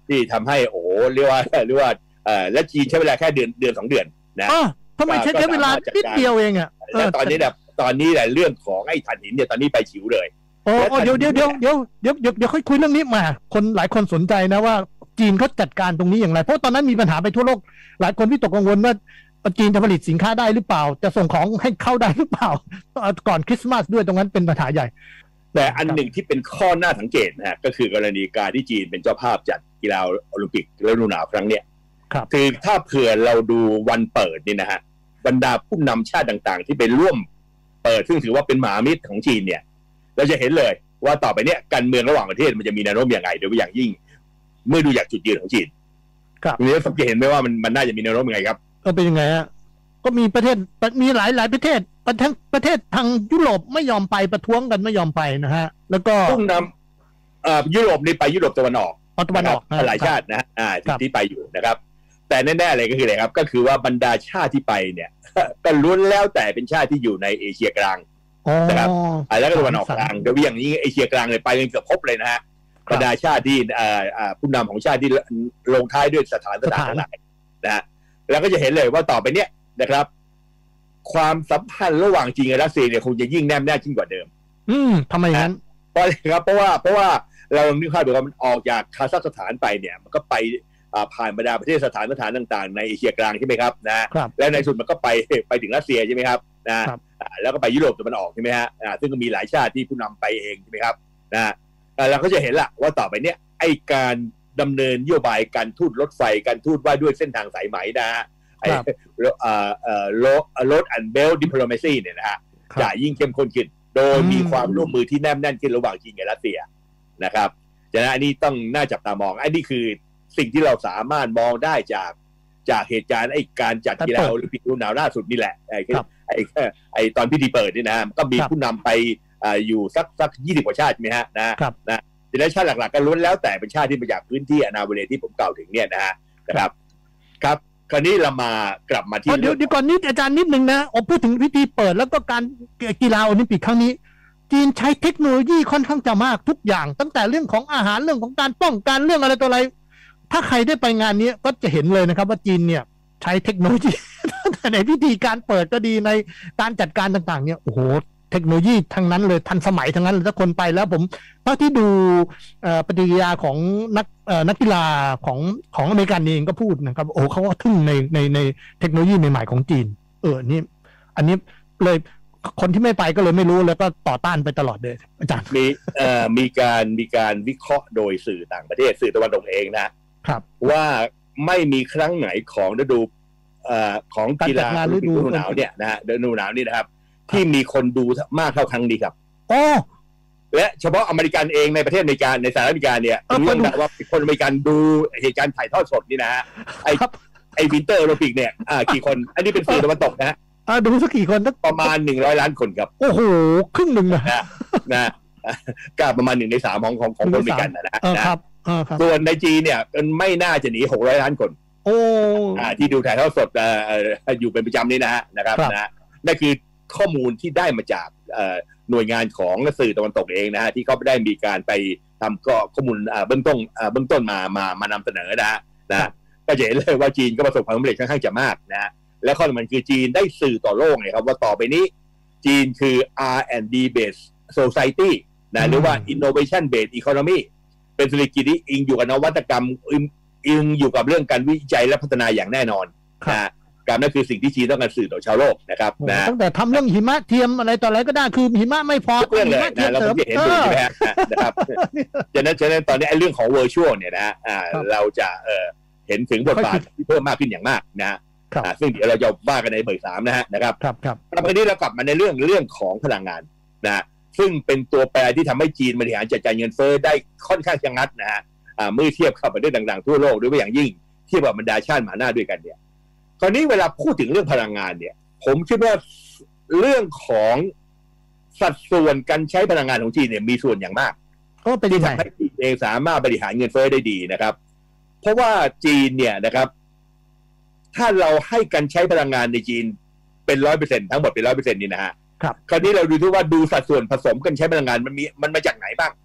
ที่ทำให้โอ้เรียกว่าเรียกว่าเอ่อและจีนใช้เวลาแค่เดือนเดือนสองเดือนนะอ๋อทำไมใช้เวลานิดเดียวเองอ่ะแล้วตอนนี้แบบตอนนี้แหละเรื่องของไอ้ถ่านหินเนี่ยตอนนี้ไปฉิวเลยโอ้เดี๋ยวเดี๋ยวเดี๋ยวเดี๋ยวเดี๋ยวเดี๋ยวเดี๋ยวค่อยคุยเรื่องนี้มาคนหลายคนสนใจนะว่าจีนเขาจัดการตรงนี้อย่างไรเพราะตอนนั้นมีปัญหาไปทั่วโลกหลายคนวิตกกังวลว่าจีนจะผลิตสินค้าได้หรือเปล่าจะส่งของให้เข้าได้หรือเปล่าก่อนคริสต์มาสด้วยตรงนั้นเป็นปัญหาใหญ่แต่อันหนึ่งที่เป็นข้อน่าสังเกตนะฮะก็คือกรณีการที่จีนเป็นเจ้าภาพจัดกีฬาโอลิมปิกฤดูหนาวครั้งเนี้ยคือถ้าเผื่อเราดูวันเปิดนี่นะฮะบรรดาผู้นำชาติต่างๆที่ไปร่วมเปิดซึ่งถือว่าเป็นมหามิตรของจีนเนี่ยเราจะเห็นเลยว่าต่อไปเนี้ยการเมืองระหว่างประเทศมันจะมีแนวโน้มอย่างไรโดยเฉพาะอย่างยิ่งเมื่อดูจากจุดยืนของจีนครับนี้สังเกตเห็นไหมว่ามันมันน่าจะมีแนวโน้มยังไงครับก็เป็นยังไงฮะก็มีประเทศมีหลายหลายประเทศประเทศประเทศทางยุโรปไม่ยอมไปประท้วงกันไม่ยอมไปนะฮะแล้วก็ผู้นำเอ่อยุโรปนี่ไปยุโรปตะวันออกตะวันออกหลายชาตินะอ่าที่ไปอยู่นะครับแต่แน่ๆเลยก็คืออะไรครับก็คือว่าบรรดาชาติที่ไปเนี่ยก็ล้วนแล้วแต่เป็นชาติที่อยู่ในเอเชียกลางนะครับแล้วก็ตะวันออกกลางโดยอย่างนี้เอเชียกลางเลยไปกันเกือบครบเลยนะฮะบรรดาชาติที่ผู้นำของชาติที่ลงท้ายด้วยสถานสถานไหนนะฮะแล้วก็จะเห็นเลยว่าต่อไปเนี้ยนะครับความสัมพันธ์ระหว่างจีนกับรัสเซียเนี่ยคงจะยิ่งแนบแน่ยิ่งกว่าเดิมอืมทำไมงั้นเพราะครับเพราะว่าเพราะว่าเรานึกภาพดูว่ามันออกจากคาซัคสถานไปเนี่ยมันก็ไปผ่านบรรดาประเทศสถานสถานต่างๆในเอเชียกลางใช่ไหมครับนะแล้วในสุดมันก็ไปไปถึงรัสเซียใช่ไหมครับนะแล้วก็ไปยุโรปตะวันออกใช่ไหมฮะซึ่งก็มีหลายชาติที่ผู้นำไปเองใช่ไหมครับนะเราก็จะเห็นละว่าต่อไปเนี้ยไอการดำเนินนโยบายการทูตรถไฟการทูตว่าด้วยเส้นทางสายไหมนะฮะไอ้เอ่อเอ่อโลโลดแอนด์เบลดิปโลมาซีเนี่ยนะฮะจะยิ่งเข้มข้นขึ้นโดยมีความร่วมมือที่แนบแน่นขึ้นระหว่างจีนกับรัสเซียนะครับฉะนั้นอันนี้ต้องน่าจับตามองอันนี้คือสิ่งที่เราสามารถมองได้จากจากเหตุการณ์ไอ้การจัดกีฬาโอลิมปิกฤดูหนาวล่าสุดนี่แหละไอ้ไอ้ไอ้ตอนพิธีเปิดนี่นะก็มีผู้นำไปอยู่สักสักยี่สิบกว่าชาติใช่ไหมฮะนะนะแต่ละชาติหลักๆก็ล้วนแล้วแต่เป็นชาติที่มาจากพื้นที่อนาบริเวณที่ผมกล่าวถึงเนี่ยนะฮะนะครับครับคราวนี้เรามากลับมาที่เดี๋ยวเดี๋ยวก่อนนิดอาจารย์นิดนึงนะผมพูดถึงพิธีเปิดแล้วก็การกีฬาโอลิมปิกครั้งนี้จีนใช้เทคโนโลยีค่อนข้างจะมากทุกอย่างตั้งแต่เรื่องของอาหารเรื่องของการป้องกันเรื่องอะไรตัวอะไรถ้าใครได้ไปงานนี้ก็จะเห็นเลยนะครับว่าจีนเนี่ยใช้เทคโนโลยีในพิธีการเปิดก็ดีในการจัดการต่างๆเนี่ยโอ้โหเทคโนโลยีทั้งนั้นเลยทันสมัยทั้งนั้นเลยถ้าคนไปแล้วผมเท่าที่ดูปฏิกิริยาของนักนักกีฬาของของอเมริกันเองก็พูดนะครับโอ้เขาก็ทึ่งในในในเทคโนโลยีใหม่ๆของจีนเออนี่อันนี้เลยคนที่ไม่ไปก็เลยไม่รู้แล้วก็ต่อต้านไปตลอดเลยอาจารย์มีเอ่อมีการมีการวิเคราะห์โดยสื่อต่างประเทศสื่อตะวันตกเองนะครับว่าไม่มีครั้งไหนของฤดูเอ่อของกีฬาฤดูหนาวเนี่ยนะฮะฤดูหนาวนี่นะครับที่มีคนดูมากเท่าครั้งนี้ครับโอ้และเฉพาะอเมริกันเองในประเทศอเมริกาในสหรัฐอเมริกาเนี่ยเรื่องแบบว่าคนอเมริกันดูเหตุการณ์ถ่ายทอดสดนี่นะฮะไอไอวินเตอร์โอลิมปิกเนี่ยอ่ากี่คนอันนี้เป็นสื่อตะวันตกนะฮะอ่าดูสักกี่คนประมาณหนึ่งร้อยล้านคนครับโอ้โหครึ่งหนึ่งนะนะก็ประมาณหนึ่งในสามของของของคนอเมริกันนะนะครับส่วนในจีนเนี่ยมันไม่น่าจะหนีหกร้อยล้านคนโอ้อ่าที่ดูถ่ายทอดสดอยู่เป็นประจำนี่นะฮะนะครับนะนั่นคือข้อมูลที่ได้มาจากหน่วยงานของสื่อตะวันตกเองนะฮะที่เขาได้มีการไปทำก็ข้อมูลเบื้องต้นเบื้องต้นมามามานำเสนอนะฮะนะก็จะเห็นเลยว่าจีนก็ประสบความสำเร็จค่อนข้างจะมากนะฮะและข้อสำคัญคือจีนได้สื่อต่อโลกเนี่ยครับว่าต่อไปนี้จีนคือ อาร์ แอนด์ ดี based society นะหรือว่า innovation based economy เป็นเศรษฐกิจที่อิงอยู่กับนวัตกรรมอิงอยู่กับเรื่องการวิจัยและพัฒนาอย่างแน่นอนนะการนั่นคือสิ่งที่จีนต้องการสื่อต่อชาวโลกนะครับนะตั้งแต่ทำเรื่องหิมะเทียมอะไรต่ออะไรก็ได้คือหิมะไม่พอเรื่องเลยนะเราเห็นดูใช่ไหมนะครับฉะนั้นฉะนั้นตอนนี้ไอ้เรื่องของ virtual เนี่ยนะเราจะเห็นถึงบทบาทที่เพิ่มมากขึ้นอย่างมากนะซึ่งเดี๋ยวเราจะว่ากันในเบรกสามนะฮะนะครับครับครับแล้ววันนี้เรากลับมาในเรื่องเรื่องของพลังงานนะซึ่งเป็นตัวแปรที่ทำให้จีนบริหารจัดการเงินเฟ้อได้ค่อนข้างชะงัดนะฮะเมื่อเทียบกับประเทศต่างๆทั่วโลกด้วยอย่างยิ่งเทียบกับบรรดาชาติมหาอำนาจด้วยกันเนี่ยคราวนี้เวลาพูดถึงเรื่องพลังงานเนี่ยผมคิดว่าเรื่องของสัดส่วนการใช้พลังงานของจีนเนี่ยมีส่วนอย่างมากที่ทำให้จีนเองสามารถบริหารเงินเฟ้อได้ดีนะครับเพราะว่าจีนเนี่ยนะครับถ้าเราให้การใช้พลังงานในจีนเป็นร้อยเปอร์เซ็นต์ทั้งหมดเป็นร้อยเปอร์เซ็นต์นี่นะฮะครับคราวนี้เราดูที่ว่าดูสัดส่วนผสมกันใช้พลังงานมันมีมันมาจากไหนบ้าง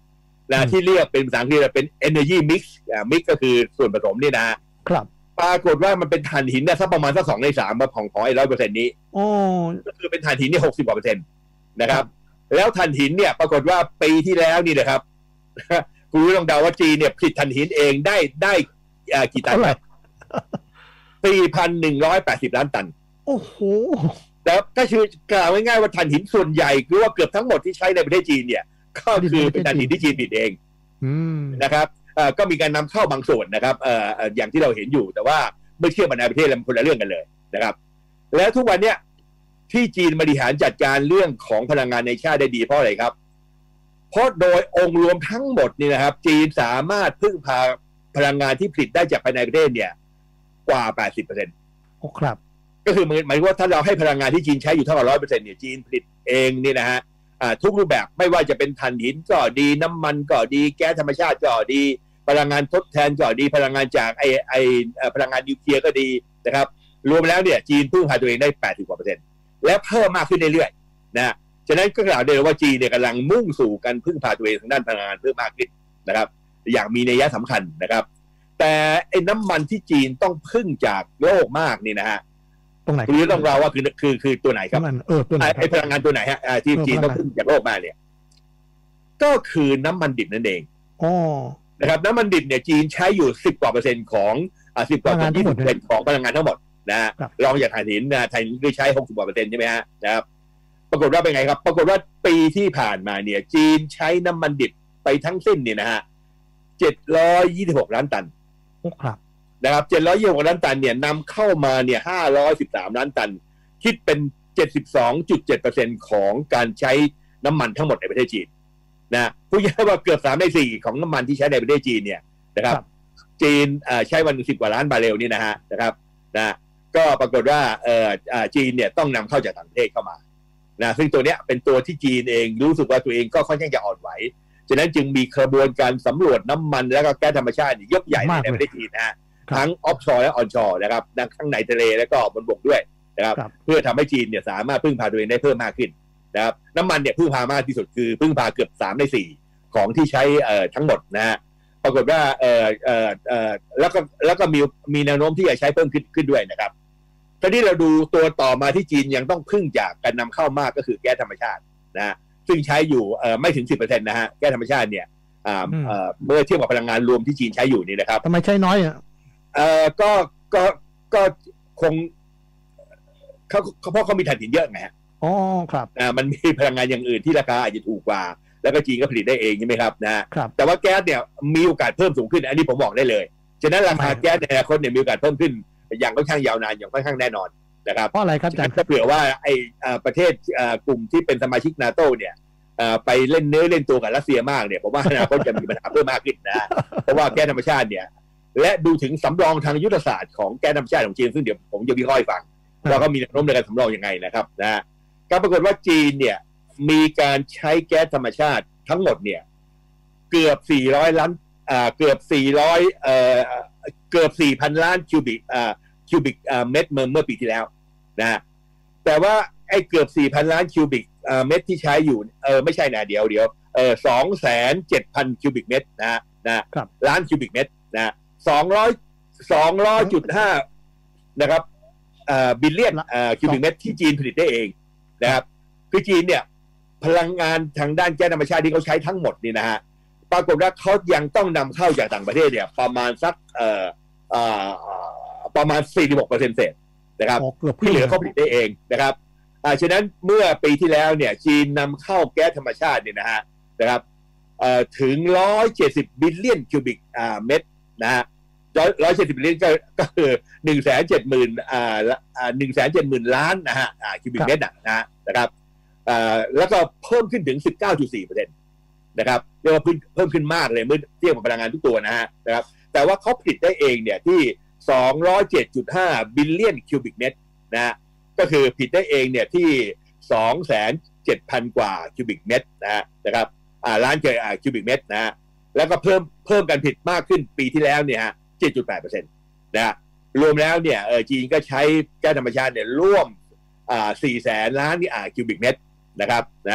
นะที่เรียกเป็นภาษาอังกฤษเป็น energy mix อ่า mix ก็คือส่วนผสมนี่นะครับปรากฏว่ามันเป็นถ่านหินนะสักประมาณสักสองในสามของของไอ้ร้อยเปอร์เซ็นต์นี้โอ้ก็คือเป็นถ่านหินนี่หกสิบกว่าเปอร์เซ็นต์นะครับแล้วถ่านหินเนี่ยปรากฏว่าปีที่แล้วนี่นะครับคุณรู้ลองเดาว่าจีนเนี่ยผลิตถ่านหินเองได้ได้กี่ตันครับ สี่พันหนึ่งร้อยแปดสิบ ล้านตันโอ้โหแล้วก็คือกล่าวง่ายๆว่าถ่านหินส่วนใหญ่คือว่าเกือบทั้งหมดที่ใช้ในประเทศจีนเนี่ยก็คือเป็นถ่านหินที่จีนผลิตเองนะครับก็มีการนำเข้าบางส่วนนะครับอย่างที่เราเห็นอยู่แต่ว่าเมื่อเทียบกับในประเทศมันคนละเรื่องกันเลยนะครับแล้วทุกวันเนี้ยที่จีนบริหารจัดการเรื่องของพลังงานในชาติได้ดีเพราะอะไรครับเพราะโดยองค์รวมทั้งหมดนี่นะครับจีนสามารถพึ่งพาพลังงานที่ผลิตได้จากภายในประเทศเนี่ยกว่า แปดสิบเปอร์เซ็นต์โอ้ครับก็คือหมายว่าถ้าเราให้พลังงานที่จีนใช้อยู่เท่ากับ ร้อยเปอร์เซ็นต์ เนี่ยจีนผลิตเองนี่นะฮะทุกรูปแบบไม่ว่าจะเป็นถ่านหินก็ดีน้ำมันก็ดีแก๊สธรรมชาติก็ดีพลังงานทดแทนก็ดีพลังงานจากไอไอพลังงานนิวเคลียร์ก็ดีนะครับรวมแล้วเนี่ยจีนพึ่งพาตัวเองได้แปดสิบกว่าเปอร์เซ็นต์และเพิ่มมากขึ้นเรื่อยๆนะฉะนั้นก็กล่าวได้เลยว่าจีนเนี่ยกำลังมุ่งสู่การพึ่งพาตัวเองทางด้านพลังงานเพิ่มมากขึ้นนะครับอย่างมีนัยสำคัญนะครับแต่ไอ้น้ำมันที่จีนต้องพึ่งจากโลกมากนี่นะฮะตรงไหนคือต้องเราว่าคือคือคือตัวไหนครับเออตัวไหนไอ้พลังงานตัวไหนฮะที่จีนต้องพึ่งจากโลกมาเนี่ยก็คือน้ำมันดิบนั่นเองอ๋อนะครับน้ำมันดิบเนี่ยจีนใช้อยู่สิบกว่าเปอร์เซ็นต์ของอ่าสิบกว่ายี่สิบเปอร์เซ็นต์ของพลังงานทั้งหมดนะรองจากถ่านหินนะถ่านหินก็ใช้หกสิบกว่าเปอร์เซ็นต์ใช่ไหมฮะนะครับปรากฏว่าเป็นไงครับปรากฏว่าปีที่ผ่านมาเนี่ยจีนใช้น้ำมันดิบไปทั้งสิ้นเนี่ยนะฮะเจ็ดร้อยยี่สิบหกล้านตันครับนะครับเจ็ดร้อยยี่สิบหกล้านตันเนี่ยนำเข้ามาเนี่ยห้าร้อยสิบสามล้านตันคิดเป็นเจ็ดสิบสองจุดเจ็ดเปอร์เซ็นต์ของการใช้น้ำมันทั้งหมดในประเทศจีนนะพูดง่ายๆว่าเกือบสามในสี่ของน้ำมันที่ใช้ในประเทศจีนเนี่ยนะครับจีนใช้วันสิบกว่าล้านบาร์เรลนี่นะฮะนะครับนะก็ปรากฏว่าเอ่อจีนเนี่ยต้องนำเข้าจากต่างประเทศเข้ามานะซึ่งตัวเนี้ยเป็นตัวที่จีนเองรู้สึกว่าตัวเองก็ค่อนข้างจะอ่อนไหวฉะนั้นจึงมีกระบวนการสำรวจน้ำมันและก็แก๊สธรรมชาติยกใหญ่ในประเทศจีนนะฮะทั้งออฟชอร์และออนชอร์นะครับทั้งในทะเลและก็บนบกด้วยนะครับเพื่อทำให้จีนเนี่ยสามารถพึ่งพาตัวเองได้เพิ่มมากขึ้นนะครับน้ำมันเนี่ยพึ่งพามากที่สุดคือพึ่งพาเกือบสามในสี่ของที่ใช้เอ่อทั้งหมดนะฮะปรากฏว่าเอ่อเอ่อเอ่อแล้วก็แล้วก็มีมีแนวโน้มที่จะใช้เพิ่มขึ้นขึ้นด้วยนะครับตอนนี้เราดูตัวต่อมาที่จีนยังต้องพึ่งจากการนำเข้ามากก็คือแก๊สธรรมชาตินะฮะซึ่งใช้อยู่เอ่อไม่ถึง สิบเปอร์เซ็นต์ นะฮะแก๊สธรรมชาติเนี่ยอ่าเอ่อเมื่อเทียบกับพลังงานรวมที่จีนใช้อยู่นี่นะครับทำไมใช้น้อยอ่ะเอ่อก็ก็ก็คงเขาเพราะเขามีถ่านหินเยอะไงฮะอ๋อครับอ่ามันมีพลังงานอย่างอื่นที่ราคาอาจจะถูกกว่าแล้วก็จีนก็ผลิตได้เองใช่ไหมครับนะครับแต่ว่าแก๊สเนี่ยมีโอกาสเพิ่มสูงขึ้นอันนี้ผมบอกได้เลยฉะนั้นราคาแก๊สในอนาคตเนี่ยมีโอกาสเพิ่มขึ้นอย่างค่อนข้างยาวนานอย่างค่อนข้างแน่นอนนะครับเพราะอะไรครับอาจารย์ถ้าเผื่อว่าไอ้ประเทศกลุ่มที่เป็นสมาชิกนาโต้เนี่ยไปเล่นเนื้อเล่นตัวกับรัสเซียมากเนี่ยผมว่าอนาคตจะมีปัญหาเพิ่มมากขึ้นนะเพราะว่าแก๊สธรรมชาติเนี่ยและดูถึงสำรองทางยุทธศาสตร์ของแก๊สธรรมชาติของจีนซึ่งเดี๋ยวผมจะวิเคราะห์ให้ฟังเราก็มีแนวโน้มในการสำรองยังไงนะครับนะก็ปรากฏว่าจีนเนี่ยมีการใช้แก๊สธรรมชาติทั้งหมดเนี่ยเกือบสี่ร้อยล้านอ่าเกือบสี่ร้อยเอ่อเกือบ สี่พัน ล้านคิวบิกอ่าคิวบิกอ่าเมตรเมื่อปีที่แล้วนะแต่ว่าไอ้เกือบ สี่พัน ล้านคิวบิกอ่าเมตรที่ใช้อยู่เออไม่ใช่นะเดี๋ยวเดี๋ยวเออ สองแสนเจ็ดพัน คิวบิกเมตรนะนะล้านคิวบิกเมตรนะสองร้อย สองร้อยจุดห้านะครับอ่าบิลเลียนอ่าคิวบิกเมตรที่จีนผลิตได้เองนะครับคือจีนเนี่ยพลังงานทางด้านแก๊สธรรมชาติที่เขาใช้ทั้งหมดนี่นะฮะปรากฏว่าเขายังต้องนำเข้าจากต่างประเทศเนี่ยประมาณสักเอ่อเอ่อประมาณ สี่สิบหกเปอร์เซ็นต์ เศษนะครับที่เหลือเขาผลิตได้เองนะครับอ่าฉะนั้นเมื่อปีที่แล้วเนี่ยจีนนำเข้าแก๊สธรรมชาติเนี่ยนะฮะนะครับเอ่อถึงหนึ่งร้อยเจ็ดสิบบิลเลียนคิวบิกอ่าเมตรนะฮะหนึ่งร้อยเจ็ดสิบบิลเลียนก็ก็คือ หนึ่งแสนเจ็ดหมื่น อ่าอ่า หนึ่งแสนเจ็ดหมื่น ล้านนะฮะอ่าคิวบิกเมตรนะฮะนะครับอ่าแล้วก็เพิ่มขึ้นถึง สิบเก้าจุดสี่เปอร์เซ็นต์ นะครับเรียกว่าเพิ่มขึ้นมากเลยเมื่อเทียบกับพลังงานทุกตัวนะฮะนะครับแต่ว่าเขาผลิตได้เองเนี่ยที่ สองร้อยเจ็ดจุดห้า บิลเลียนคิวบิกเมตรนะฮะก็คือผลิตได้เองเนี่ยที่ สองแสนเจ็ดพัน กว่าคิวบิกเมตรนะฮะนะครับอ่าล้านคิวบิกเมตรนะฮะแล้วก็เพิ่มเพิ่มการผลิตมากขึ้นปีที่แล้วเนี่ยฮะ เจ็ดจุดแปดเปอร์เซ็นต์ นะฮะรวมแล้วเนี่ยเออจีนก็ใช้แก๊สธรรมชาติเนี่ยร่วมอ่า สี่แสน ล้านอ่าคิวบิกเมตรนะครับนะฮะ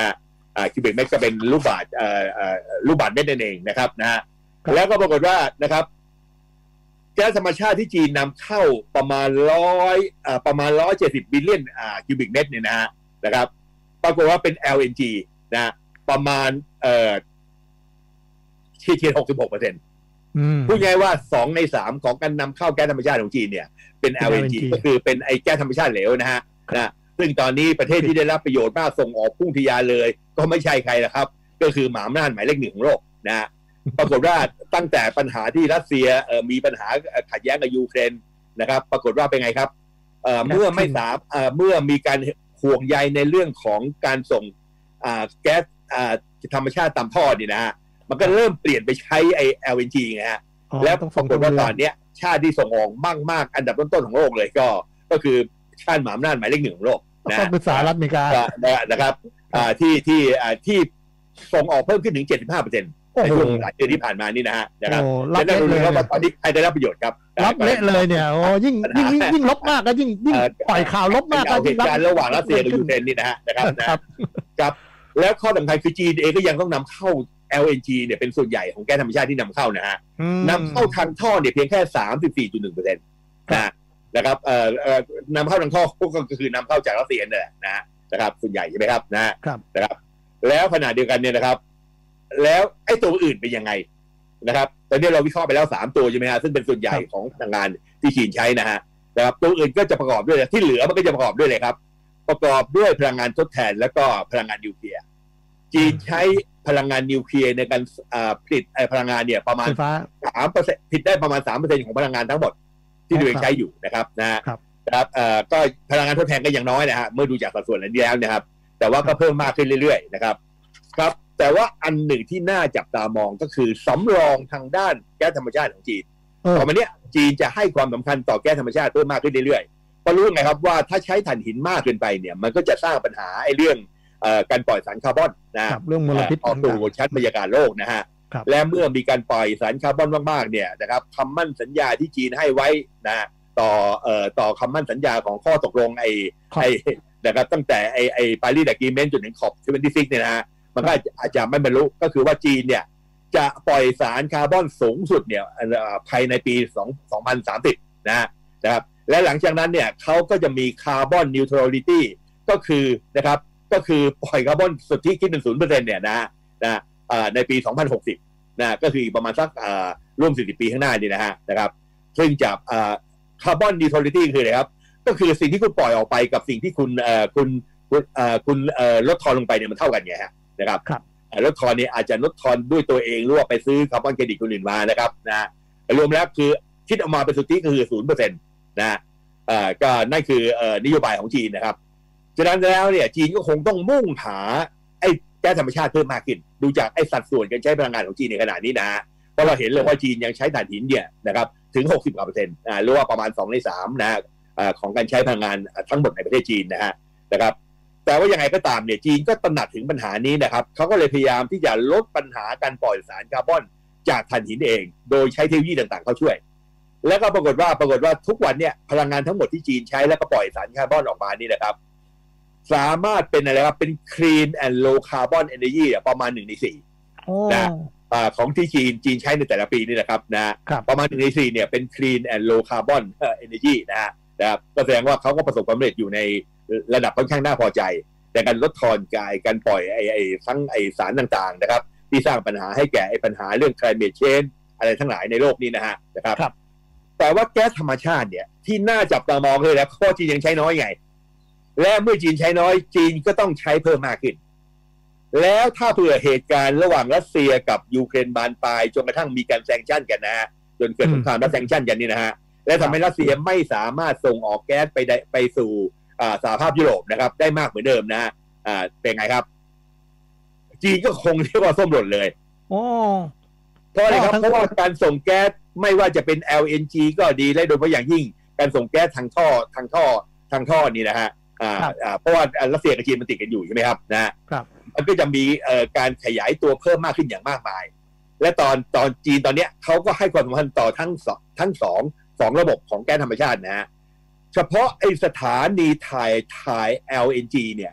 อ่าคิวบิกเมตรก็เป็นลูกบาศก์เอ่อเอ่อลูกบาศก์เมตรนั่นเองนะครับนะฮะแล้วก็ปรากฏว่านะครับแก๊สธรรมชาติที่จีนนำเข้าประมาณร้อยอ่าประมาณร้อยเจ็ดสิบบิลเลียนอ่าคิวบิกเมตรเนี่ยนะฮะนะครับปรากฏว่าเป็น แอล เอ็น จี นะประมาณเอ่อเฉียดหกสิบหกเปอร์เซ็นต์พูดง่ายว่าสองในสามของการนำเข้าแก๊สธรรมชาติของจีนเนี่ยเป็น แอล เอ็น จี ก็คือเป็นไอ้แก๊สธรรมชาติเหลวนะฮะนะซึ่งตอนนี้ประเทศที่ได้รับประโยชน์มากส่งออกพุ่งทะยานเลยก็ไม่ใช่ใครละครับก็คือหมาอำนาจหมายเลขหนึ่งของโลกนะฮะปรากฏว่าตั้งแต่ปัญหาที่รัสเซียเอ่อมีปัญหาขัดแย้งกับยูเครนนะครับปรากฏว่าเป็นไงครับเอ่อเมื่อไม่สามเอ่อเมื่อมีการห่วงใยในเรื่องของการส่งอ่าแก๊สอ่าธรรมชาติตามท่อนี่นะฮะมันก็เริ่มเปลี่ยนไปใช้ไอ้ แอล เอ็น จี ไงฮะแล้วปรากฏว่าตอนนี้ชาติที่ส่งออกมากๆอันดับต้นๆของโลกเลยก็ก็คือชาติหมาอำนาจหมายเลขหนึ่งของโลกนะเป็นสหรัฐอเมริกานะครับอ่าที่ที่อ่าที่ส่งออกเพิ่มขึ้นถึง เจ็ดสิบห้าเปอร์เซ็นต์ ในช่วงหลายเดือนที่ผ่านมานี่นะฮะนะครับและนั่นรู้ว่าตอนนี้ใครได้รับประโยชน์ครับรับเละเลยเนี่ยโอ้ยิ่งยิ่งยิ่งลบมากก็ยิ่งยิ่งปล่อยข่าวลบมากก็ยิ่งรับการระหว่างรัสเซียกับยูเครนนี่นะฮะนะครับนะครับแล้วข้อสำคัญคือจีนเองก็ยังต้องนำเข้า แอล เอ็น จี เนี่ยเป็นส่วนใหญ่ของแก๊สธรรมชาติที่นำเข้านะฮะนำเข้าทางท่อเนี่ยเพียงแค่ สามสิบสี่จุดหนึ่งเปอร์เซ็นต์ นะนะครับเอ่อนำเข้าทางท่อก็คือนำเข้าจากรัสเซียเนี่ยนะนะครับส่วนใหญ่ใช่ไหมครับนะนะครับแล้วขณะเดียวกันเนี่ยนะครับแล้วไอ้ตัวอื่นเป็นยังไงนะครับตอนนี้เราวิเคราะห์ไปแล้วสามตัวใช่ไหมฮะซึ่งเป็นส่วนใหญ่ของพลังงานที่จีนใช้นะฮะนะครับตัวอื่นก็จะประกอบด้วยที่เหลือมันก็จะประกอบด้วยเลยครับประกอบด้วยพลังงานทดแทนแล้วก็พลังงานนิวเคลียร์จีนใช้พลังงานนิวเคลียร์ในการผลิตพลังงานเนี่ยประมาณสามเปอร์เซ็นต์ผลิตได้ประมาณสามเปอร์เซ็นต์ของพลังงานทั้งหมดที่ตัวเองใช้อยู่นะครับนะครับเอ่อก็พลังงานทดแทนก็ยังน้อยนะฮะเมื่อดูจากสัดส่วนแล้วนะครับแต่ว่าก็เพิ่มมากขึ้นเรื่อยๆนะครับครับแต่ว่าอันหนึ่งที่น่าจับตามองก็คือสำรองทางด้านแก๊สธรรมชาติของจีนต่อมาเนี้ยจีนจะให้ความสำคัญต่อแก๊สธรรมชาติเพิ่มมากขึ้นเรื่อยๆเพราะรู้ไงครับว่าถ้าใช้ถ่านหินมากเกินไปเนี่ยมันก็จะสร้างปัญหาไอ้เรื่องเอ่อการปล่อยสารคาร์บอนนะเรื่องมลพิษออกสู่ชั้นบรรยากาศโลกนะฮะและเมื่อมีการปล่อยสารคาร์บอนมากๆเนี่ยนะครับคำมั่นสัญญาที่จีนให้ไว้นะต่อเอ่อต่อคำมั่นสัญญาของข้อตกลงไอ้ไอ้นะครับตั้งแต่ไอ้ไอ้ปารีสอะกรีเมนต์จนถึงขอบเซเวนตี้ซิกเนี่ยนะฮะมันก็อาจจะไม่บรรลุก็คือว่าจีนเนี่ยจะปล่อยสารคาร์บอนสูงสุดเนี่ยภายในปีสองพันสามสิบนะนะครับและหลังจากนั้นเนี่ยเขาก็จะมีคาร์บอนนิวทรัลิตี้ก็คือนะครับก็คือปล่อยคาร์บอนสุทธิคิดเป็นศูนย์เปอร์เซ็นต์เนี่ยนะนะในปีสองพันหกสิบนะก็คือประมาณสักร่วมสี่สิบปีข้างหน้านี่นะฮะนะครับซึ่งจะคาร์บอนนิวทรัลิตี้คืออะไรครับก็คือสิ่งที่คุณปล่อยออกไปกับสิ่งที่คุณคุณคุณลดทอนลงไปเนี่ยมันเท่ากันไงฮะนะครับลดทอนเนี่ยอาจจะลดทอนด้วยตัวเองหรือว่าไปซื้อคาร์บอนเครดิตคนอื่นมานะครับนะรวมแล้วคือคิดออกมาเป็นสุทธิก็คือศูนย์เปอร์เซ็นต์นะก็นั่นคือนโยบายของจีนนะครับฉะนั้นแล้วเนี่ยจีนก็คงต้องมุ่งหาไอ้แก๊สธรรมชาติเพิ่มมากขึ้นดูจากไอ้สัดส่วนการใช้พลังงานของจีนในขณะนี้นะเพราะเราเห็นเลยว่าจีนยังใช้ถ่านหินเนี่ยนะครับถึงหกสิบกว่าเปอร์เซ็นต์หรือว่าประมาณสองในสามนะของการใช้พลังงานทั้งหมดในประเทศจีนนะฮะนะครับแต่ว่ายังไงก็ตามเนี่ยจีนก็ตระหนักถึงปัญหานี้นะครับเขาก็เลยพยายามที่จะลดปัญหาการปล่อยสารคาร์บอนจากถ่านหินเองโดยใช้เทคโนโลยีต่างๆเข้าช่วยแล้วก็ปรากฏว่าปรากฏว่าทุกวันเนี่ยพลังงานทั้งหมดที่จีนใช้แล้วก็ปล่อยสารคาร์บอนออกมานี่นะครับสามารถเป็นอะไรครับเป็น clean and low carbon energy ประมาณหนึ่งในสี่นะของที่จีนจีนใช้ในแต่ละปีนี่นะครับนะประมาณหนึ่งในสี่เนี่ยเป็น clean and low carbon energy นะฮะนะครับก็แสดงว่าเขาก็ประสบความสำเร็จอยู่ในระดับค่อนข้างน่าพอใจแต่การลดทอนกายการปล่อยไอ้ไอ้ทั้งไอ้สารต่างๆนะครับที่สร้างปัญหาให้แก่ไอ้ปัญหาเรื่อง climate change อะไรทั้งหลายในโลกนี้นะฮะนะครับแต่ว่าแก๊สธรรมชาติเนี่ยที่น่าจับตามองเลยแล้วเพราะจีนยังใช้น้อยไงและเมื่อจีนใช้น้อยจีนก็ต้องใช้เพิ่มมากขึ้นแล้วถ้าเผื่อเหตุการณ์ระหว่างรัสเซียกับยูเครนบานปลายจนกระทั่งมีการแซงชั่นกันนะฮะจนเกิดสงครามและแซงชั่นกันนี่นะฮะและทำให้รัสเซียไม่สามารถส่งออกแก๊สไปไปสู่สหภาพยุโรปนะครับได้มากเหมือนเดิมนะอ่าเป็นไงครับจีนก็คงเรียกว่าส้มหล่นเลยโอ้เพราะอะไรครับเพราะว่าการส่งแก๊สไม่ว่าจะเป็น แอล เอ็น จี ก็ดีและโดยเฉพาะอย่างยิ่งการส่งแก๊สทางท่อทางท่อทางท่อนี่นะฮะอ่าอ่าเพราะว่ารัสเซียกับจีนมันติดกันอยู่ใช่ไหมครับนะครับมันก็จะมีเอ่อการขยายตัวเพิ่มมากขึ้นอย่างมากมายและตอนตอนจีนตอนเนี้ยเขาก็ให้ความสำคัญต่อทั้งสองทั้งสองสองระบบของแก๊สธรรมชาตินะฮะเฉพาะไอสถานีถ่ายถ่าย แอล เอ็น จี เนี่ย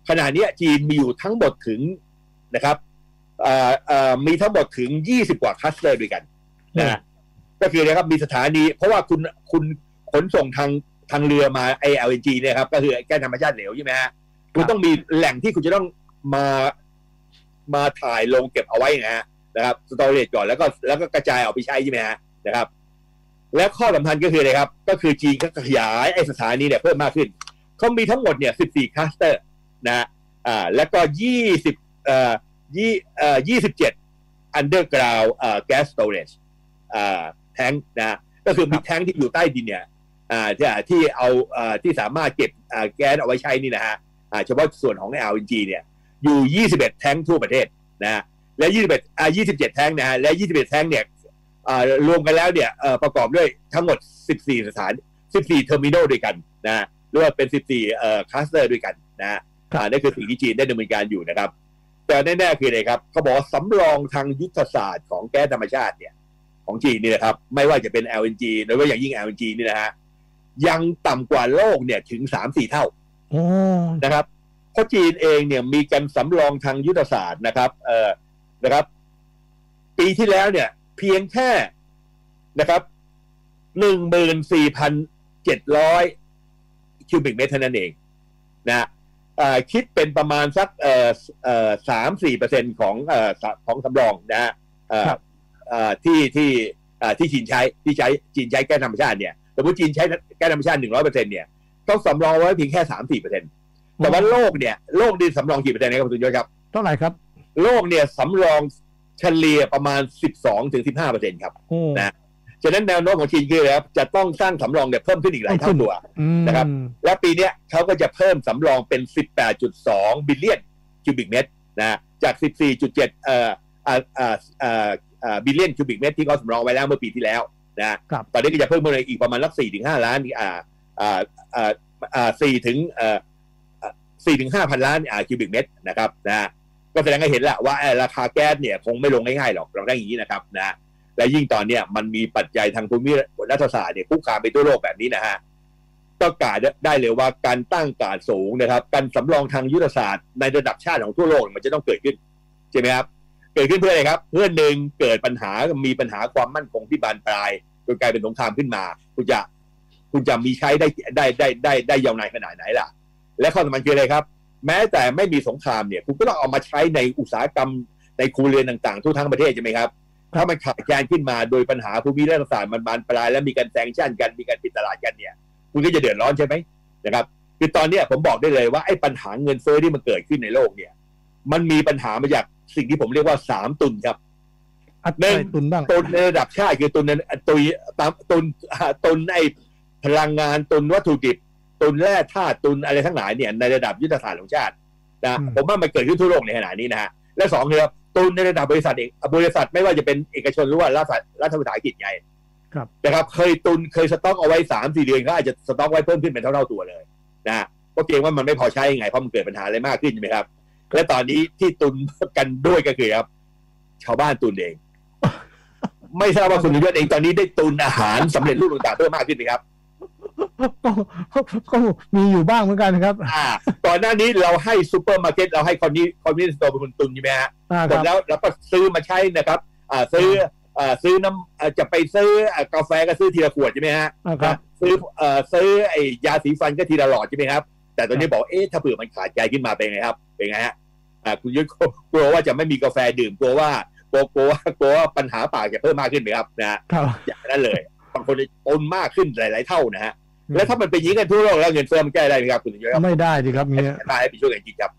ขณะนี้จีนมีอยู่ทั้งหมดถึงนะครับมีทั้งหมดถึงยี่สิบกว่าคลัสเตอร์ด้วยกันนะก็คือนะครับมีสถานีเพราะว่าคุณคุณขนส่งทางทางเรือมาไอ แอล เอ็น จี เนี่ยครับก็คือแก๊สธรรมชาติเหลวใช่ไหมฮะคุณต้องมีแหล่งที่คุณจะต้องมามาถ่ายลงเก็บเอาไว้นะฮะนะครับสตอเรจก่อนแล้วก็แล้วก็กระจายออกไปใช้ใช่ไหมฮะนะครับและข้อสำคัญก็คืออะไรครับก็คือจีนก็ขยายไอสถานีเนี่ยเพิ่มมากขึ้นเขามีทั้งหมดเนี่ยสิบสี่คลัสเตอร์นะอ่าแล้วก็ยี่สิบเอ่อยี่เอ่อยี่สิบเจ็ด underground เอ่อ gas storage อ่าแทงนะก็คือมีแทงที่อยู่ใต้ดินเนี่ยอ่าที่ที่เอาอ่าที่สามารถเก็บอ่าแก๊สเอาไว้ใช้นี่นะฮะอ่าเฉพาะส่วนของ แอล เอ็น จี เนี่ยอยู่ยี่สิบเอ็ดแทงทั่วประเทศนะและยี่สิบเอ็ดอ่ายี่สิบเจ็ดแทงนะฮะและยี่สิบเอ็ดแทงเนี่ยอ่ารวมกันแล้วเนี่ยเอ่อประกอบด้วยทั้งหมดสิบสี่สถานสิบสี่เทอร์มินอลด้วยกันนะหรือว่าเป็นสิบสี่เอ่อคลัสเตอร์ด้วยกันนะอ่านั่นคือสิ่งที่จีนได้ดำเนินการอยู่นะครับแต่แน่ๆคืออะไรครับเขาบอกสำรองทางยุทธศาสตร์ของแก๊สธรรมชาติเนี่ยของจีนนี่นะครับไม่ว่าจะเป็น แอล เอ็น จี โดยเฉพาะอย่างยิ่ง แอล เอ็น จี นี่นะฮะยังต่ำกว่าโลกเนี่ยถึง สามถึงสี่ เท่านะครับเพราะจีนเองเนี่ยมีการสำรองทางยุทธศาสตร์นะครับเอ่อนะครับปีที่แล้วเนี่ยเพียงแค่นะครับ หนึ่งหมื่นสี่พันเจ็ดร้อย คิวบิกเมตรเท่านั้นเองนะคิดเป็นประมาณสักเอ่อเอ่อ สามถึงสี่เปอร์เซ็นต์ ของเอ่อของสำรองนะฮะที่ที่ที่จีนใช้ที่ใช้จีนใช้แก๊สธรรมชาติเนี่ยสมมติจีนใช้แก๊สธรรมชาติ หนึ่งร้อยเปอร์เซ็นต์ เนี่ยต้องสำรองไว้เพียงแค่ สามถึงสี่เปอร์เซ็นต์ แต่ว่าโลกเนี่ยโลกนี่สำรองกี่เปอร์เซ็นต์นะครับคุณยศครับเท่าไหร่ครับโลกเนี่ยสำรองเฉลี่ยประมาณ สิบสองถึงสิบห้าเปอร์เซ็นต์ ครับนะฉะนั้นแนวโน้มของจีนคือครับจะต้องสร้างสำรองเนี่ยเพิ่มขึ้นอีกหลายเท่าตัวนะครับและปีนี้เขาก็จะเพิ่มสำรองเป็น สิบแปดจุดสอง บิลเลียนคิวบิกเมตรนะจาก สิบสี่จุดเจ็ด เอ่ออ่าอ่าอ่าอ่าบิลเลียนคิวบิกเมตรที่เขาสำรองไว้แล้วเมื่อปีที่แล้วนะตอนนี้ก็จะเพิ่มขึ้นอีกประมาณสัก สี่ถึงห้า ล้านอ่าอ่าอ่าอ่าสี่ถึงเอ่อสี่ถึงห้าพันล้านอ่าคิวบิกเมตรนะครับนะก็แสดงให้เห็นแหละว่าราคาแก๊สเนี่ยคงไม่ลงง่ายๆหรอกเราได้อย่างนี้นะครับนะและยิ่งตอนนี้มันมีปัจจัยทางภูมิรัฐศาสตร์เนี่ยคุกคามไปทั่วโลกแบบนี้นะฮะก็กล่าวได้เลยว่าการตั้งการสูงนะครับการสำรองทางยุทธศาสตร์ในระดับชาติของทั่วโลกมันจะต้องเกิดขึ้นใช่ไหมครับเกิดขึ้นเพื่ออะไรครับเพื่อหนึ่งเกิดปัญหามีปัญหาความมั่นคงที่บานปลายจนกลายเป็นสงครามขึ้นมาคุณจะคุณจะมีใช้ได้ได้ได้ได้ได้ยาวนานขนาดไหนล่ะและข้อสำคัญคืออะไรครับแม้แต่ไม่มีสงครามเนี่ยคุณก็ต้องเอามาใช้ในอุตสาหกรรมในครัวเรือนต่างๆทั่วทั้งประเทศใช่ไหมครับถ้ามันขาดแคลนขึ้นมาโดยปัญหาภูมิรัฐศาสตร์มันบานปลายและมีการแซงชั่นกันมีการปิดตลาดกันเนี่ยคุณก็จะเดือดร้อนใช่ไหมนะครับคือตอนนี้ผมบอกได้เลยว่าไอ้ปัญหาเงินเฟ้อที่มันเกิดขึ้นในโลกเนี่ยมันมีปัญหามาจากสิ่งที่ผมเรียกว่าสามตุนครับหนึ่งตุนบ้างตุนในระดับชาติคือตุนตุยตามตุนตุนไอ้พลังงานตุนวัตถุดิบตุนแร่ธาตุตุนอะไรทั้งหลายเนี่ยในระดับยุทธศาสตร์ของชาตินะผมว่ามันเกิดขึ้นทั่วโลกในขณะนี้นะฮะและสองคือตุนในระดับบริษัทเองบริษัทไม่ว่าจะเป็นเอกชนหรือว่ารัฐรัฐวิสาหกิจไงครับนะครับเคยตุนเคยสต็อกเอาไว้สามสี่เดือนก็อาจจะสต็อกไว้เพิ่มขึ้นเป็นเท่าๆตัวเลยนะเพราะเกรงว่ามันไม่พอใช้ไงเพราะมันเกิดปัญหาอะไรมากขึ้นใช่ไหมครับและตอนนี้ที่ตุนกันด้วยก็คือครับชาวบ้านตุนเอง ไม่ทราบว่าคุณยศเองตอนนี้ได้ตุนอาหารสำเร็จรูปต่างๆเพิ่มมากขึ้นไหมครับก็ก็มีอยู่บ้างเหมือนกันครับอ่าตอนหน้านี้เราให้ซูเปอร์มาร์เก็ตเราให้คอนนี้คอนนี้สโตร์เป็นคนตุนใช่ไหมฮะหมดแล้วเราก็ซื้อมาใช้นะครับอ่าซื้ออ่าซื้อน้ำจะไปซื้อกาแฟก็ซื้อทีละขวดใช่ไหมฮะซื้อเอ่อซื้อไอ้ยาสีฟันก็ทีละหลอดใช่ไหมครับแต่ตอนนี้บอกเอ๊ะถ้าเผื่อมันขาดใจขึ้นมาเป็นไงครับเป็นไงฮะอ่าคุณยุทธกลัวว่าจะไม่มีกาแฟดื่มกลัวว่ากลัวกลัวว่ากลัวว่าปัญหาปากจะเพิ่มมากขึ้นไหมครับนะอย่างนั้นเลยบางคนตุนมากขึ้นหลายๆเท่านะฮะแล้วถ้ามันเป็นอย่างนี้กันทั่วโลกแล้วเงินเฟ้อมันแก้ได้ไหมครับคุณยศครับไม่ได้ดิครับเนี่ยได้ให้ไปช่วยกันจริงครับ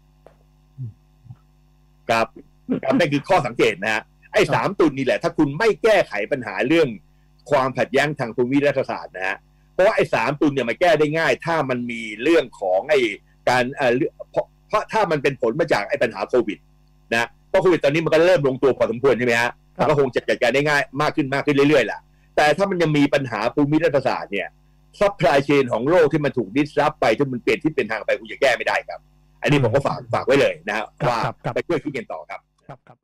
ครับครับนั่นคือข้อสังเกตนะฮะไอ้สามตุนนี่แหละถ้าคุณไม่แก้ไขปัญหาเรื่องความขัดแย้งทางภูมิรัฐศาสตร์นะฮะเพราะว่าไอ้สามตุนเนี่ยมันแก้ได้ง่ายถ้ามันมีเรื่องของไอ้การเอ่อเพราะเพราะถ้ามันเป็นผลมาจากไอ้ปัญหาโควิดนะเพราะโควิดตอนนี้มันก็เริ่มลงตัวพอสมควรใช่ไหมฮะก็คงจะจัดการได้ง่ายมากขึ้นมากขึ้นเรื่อยๆแหละแต่ถ้ามันยังมีปัญหาภูมิรัฐศาสตร์เนี่ยซัพพลายเชนของโลกที่มันถูกดิสรับไปจนมันเปลี่ยนที่เป็นทางไปคุณจะแก้ไม่ได้ครับอันนี้ผมก็ฝากฝากไว้เลยนะว่าไปช่วยคิดกันต่อครับ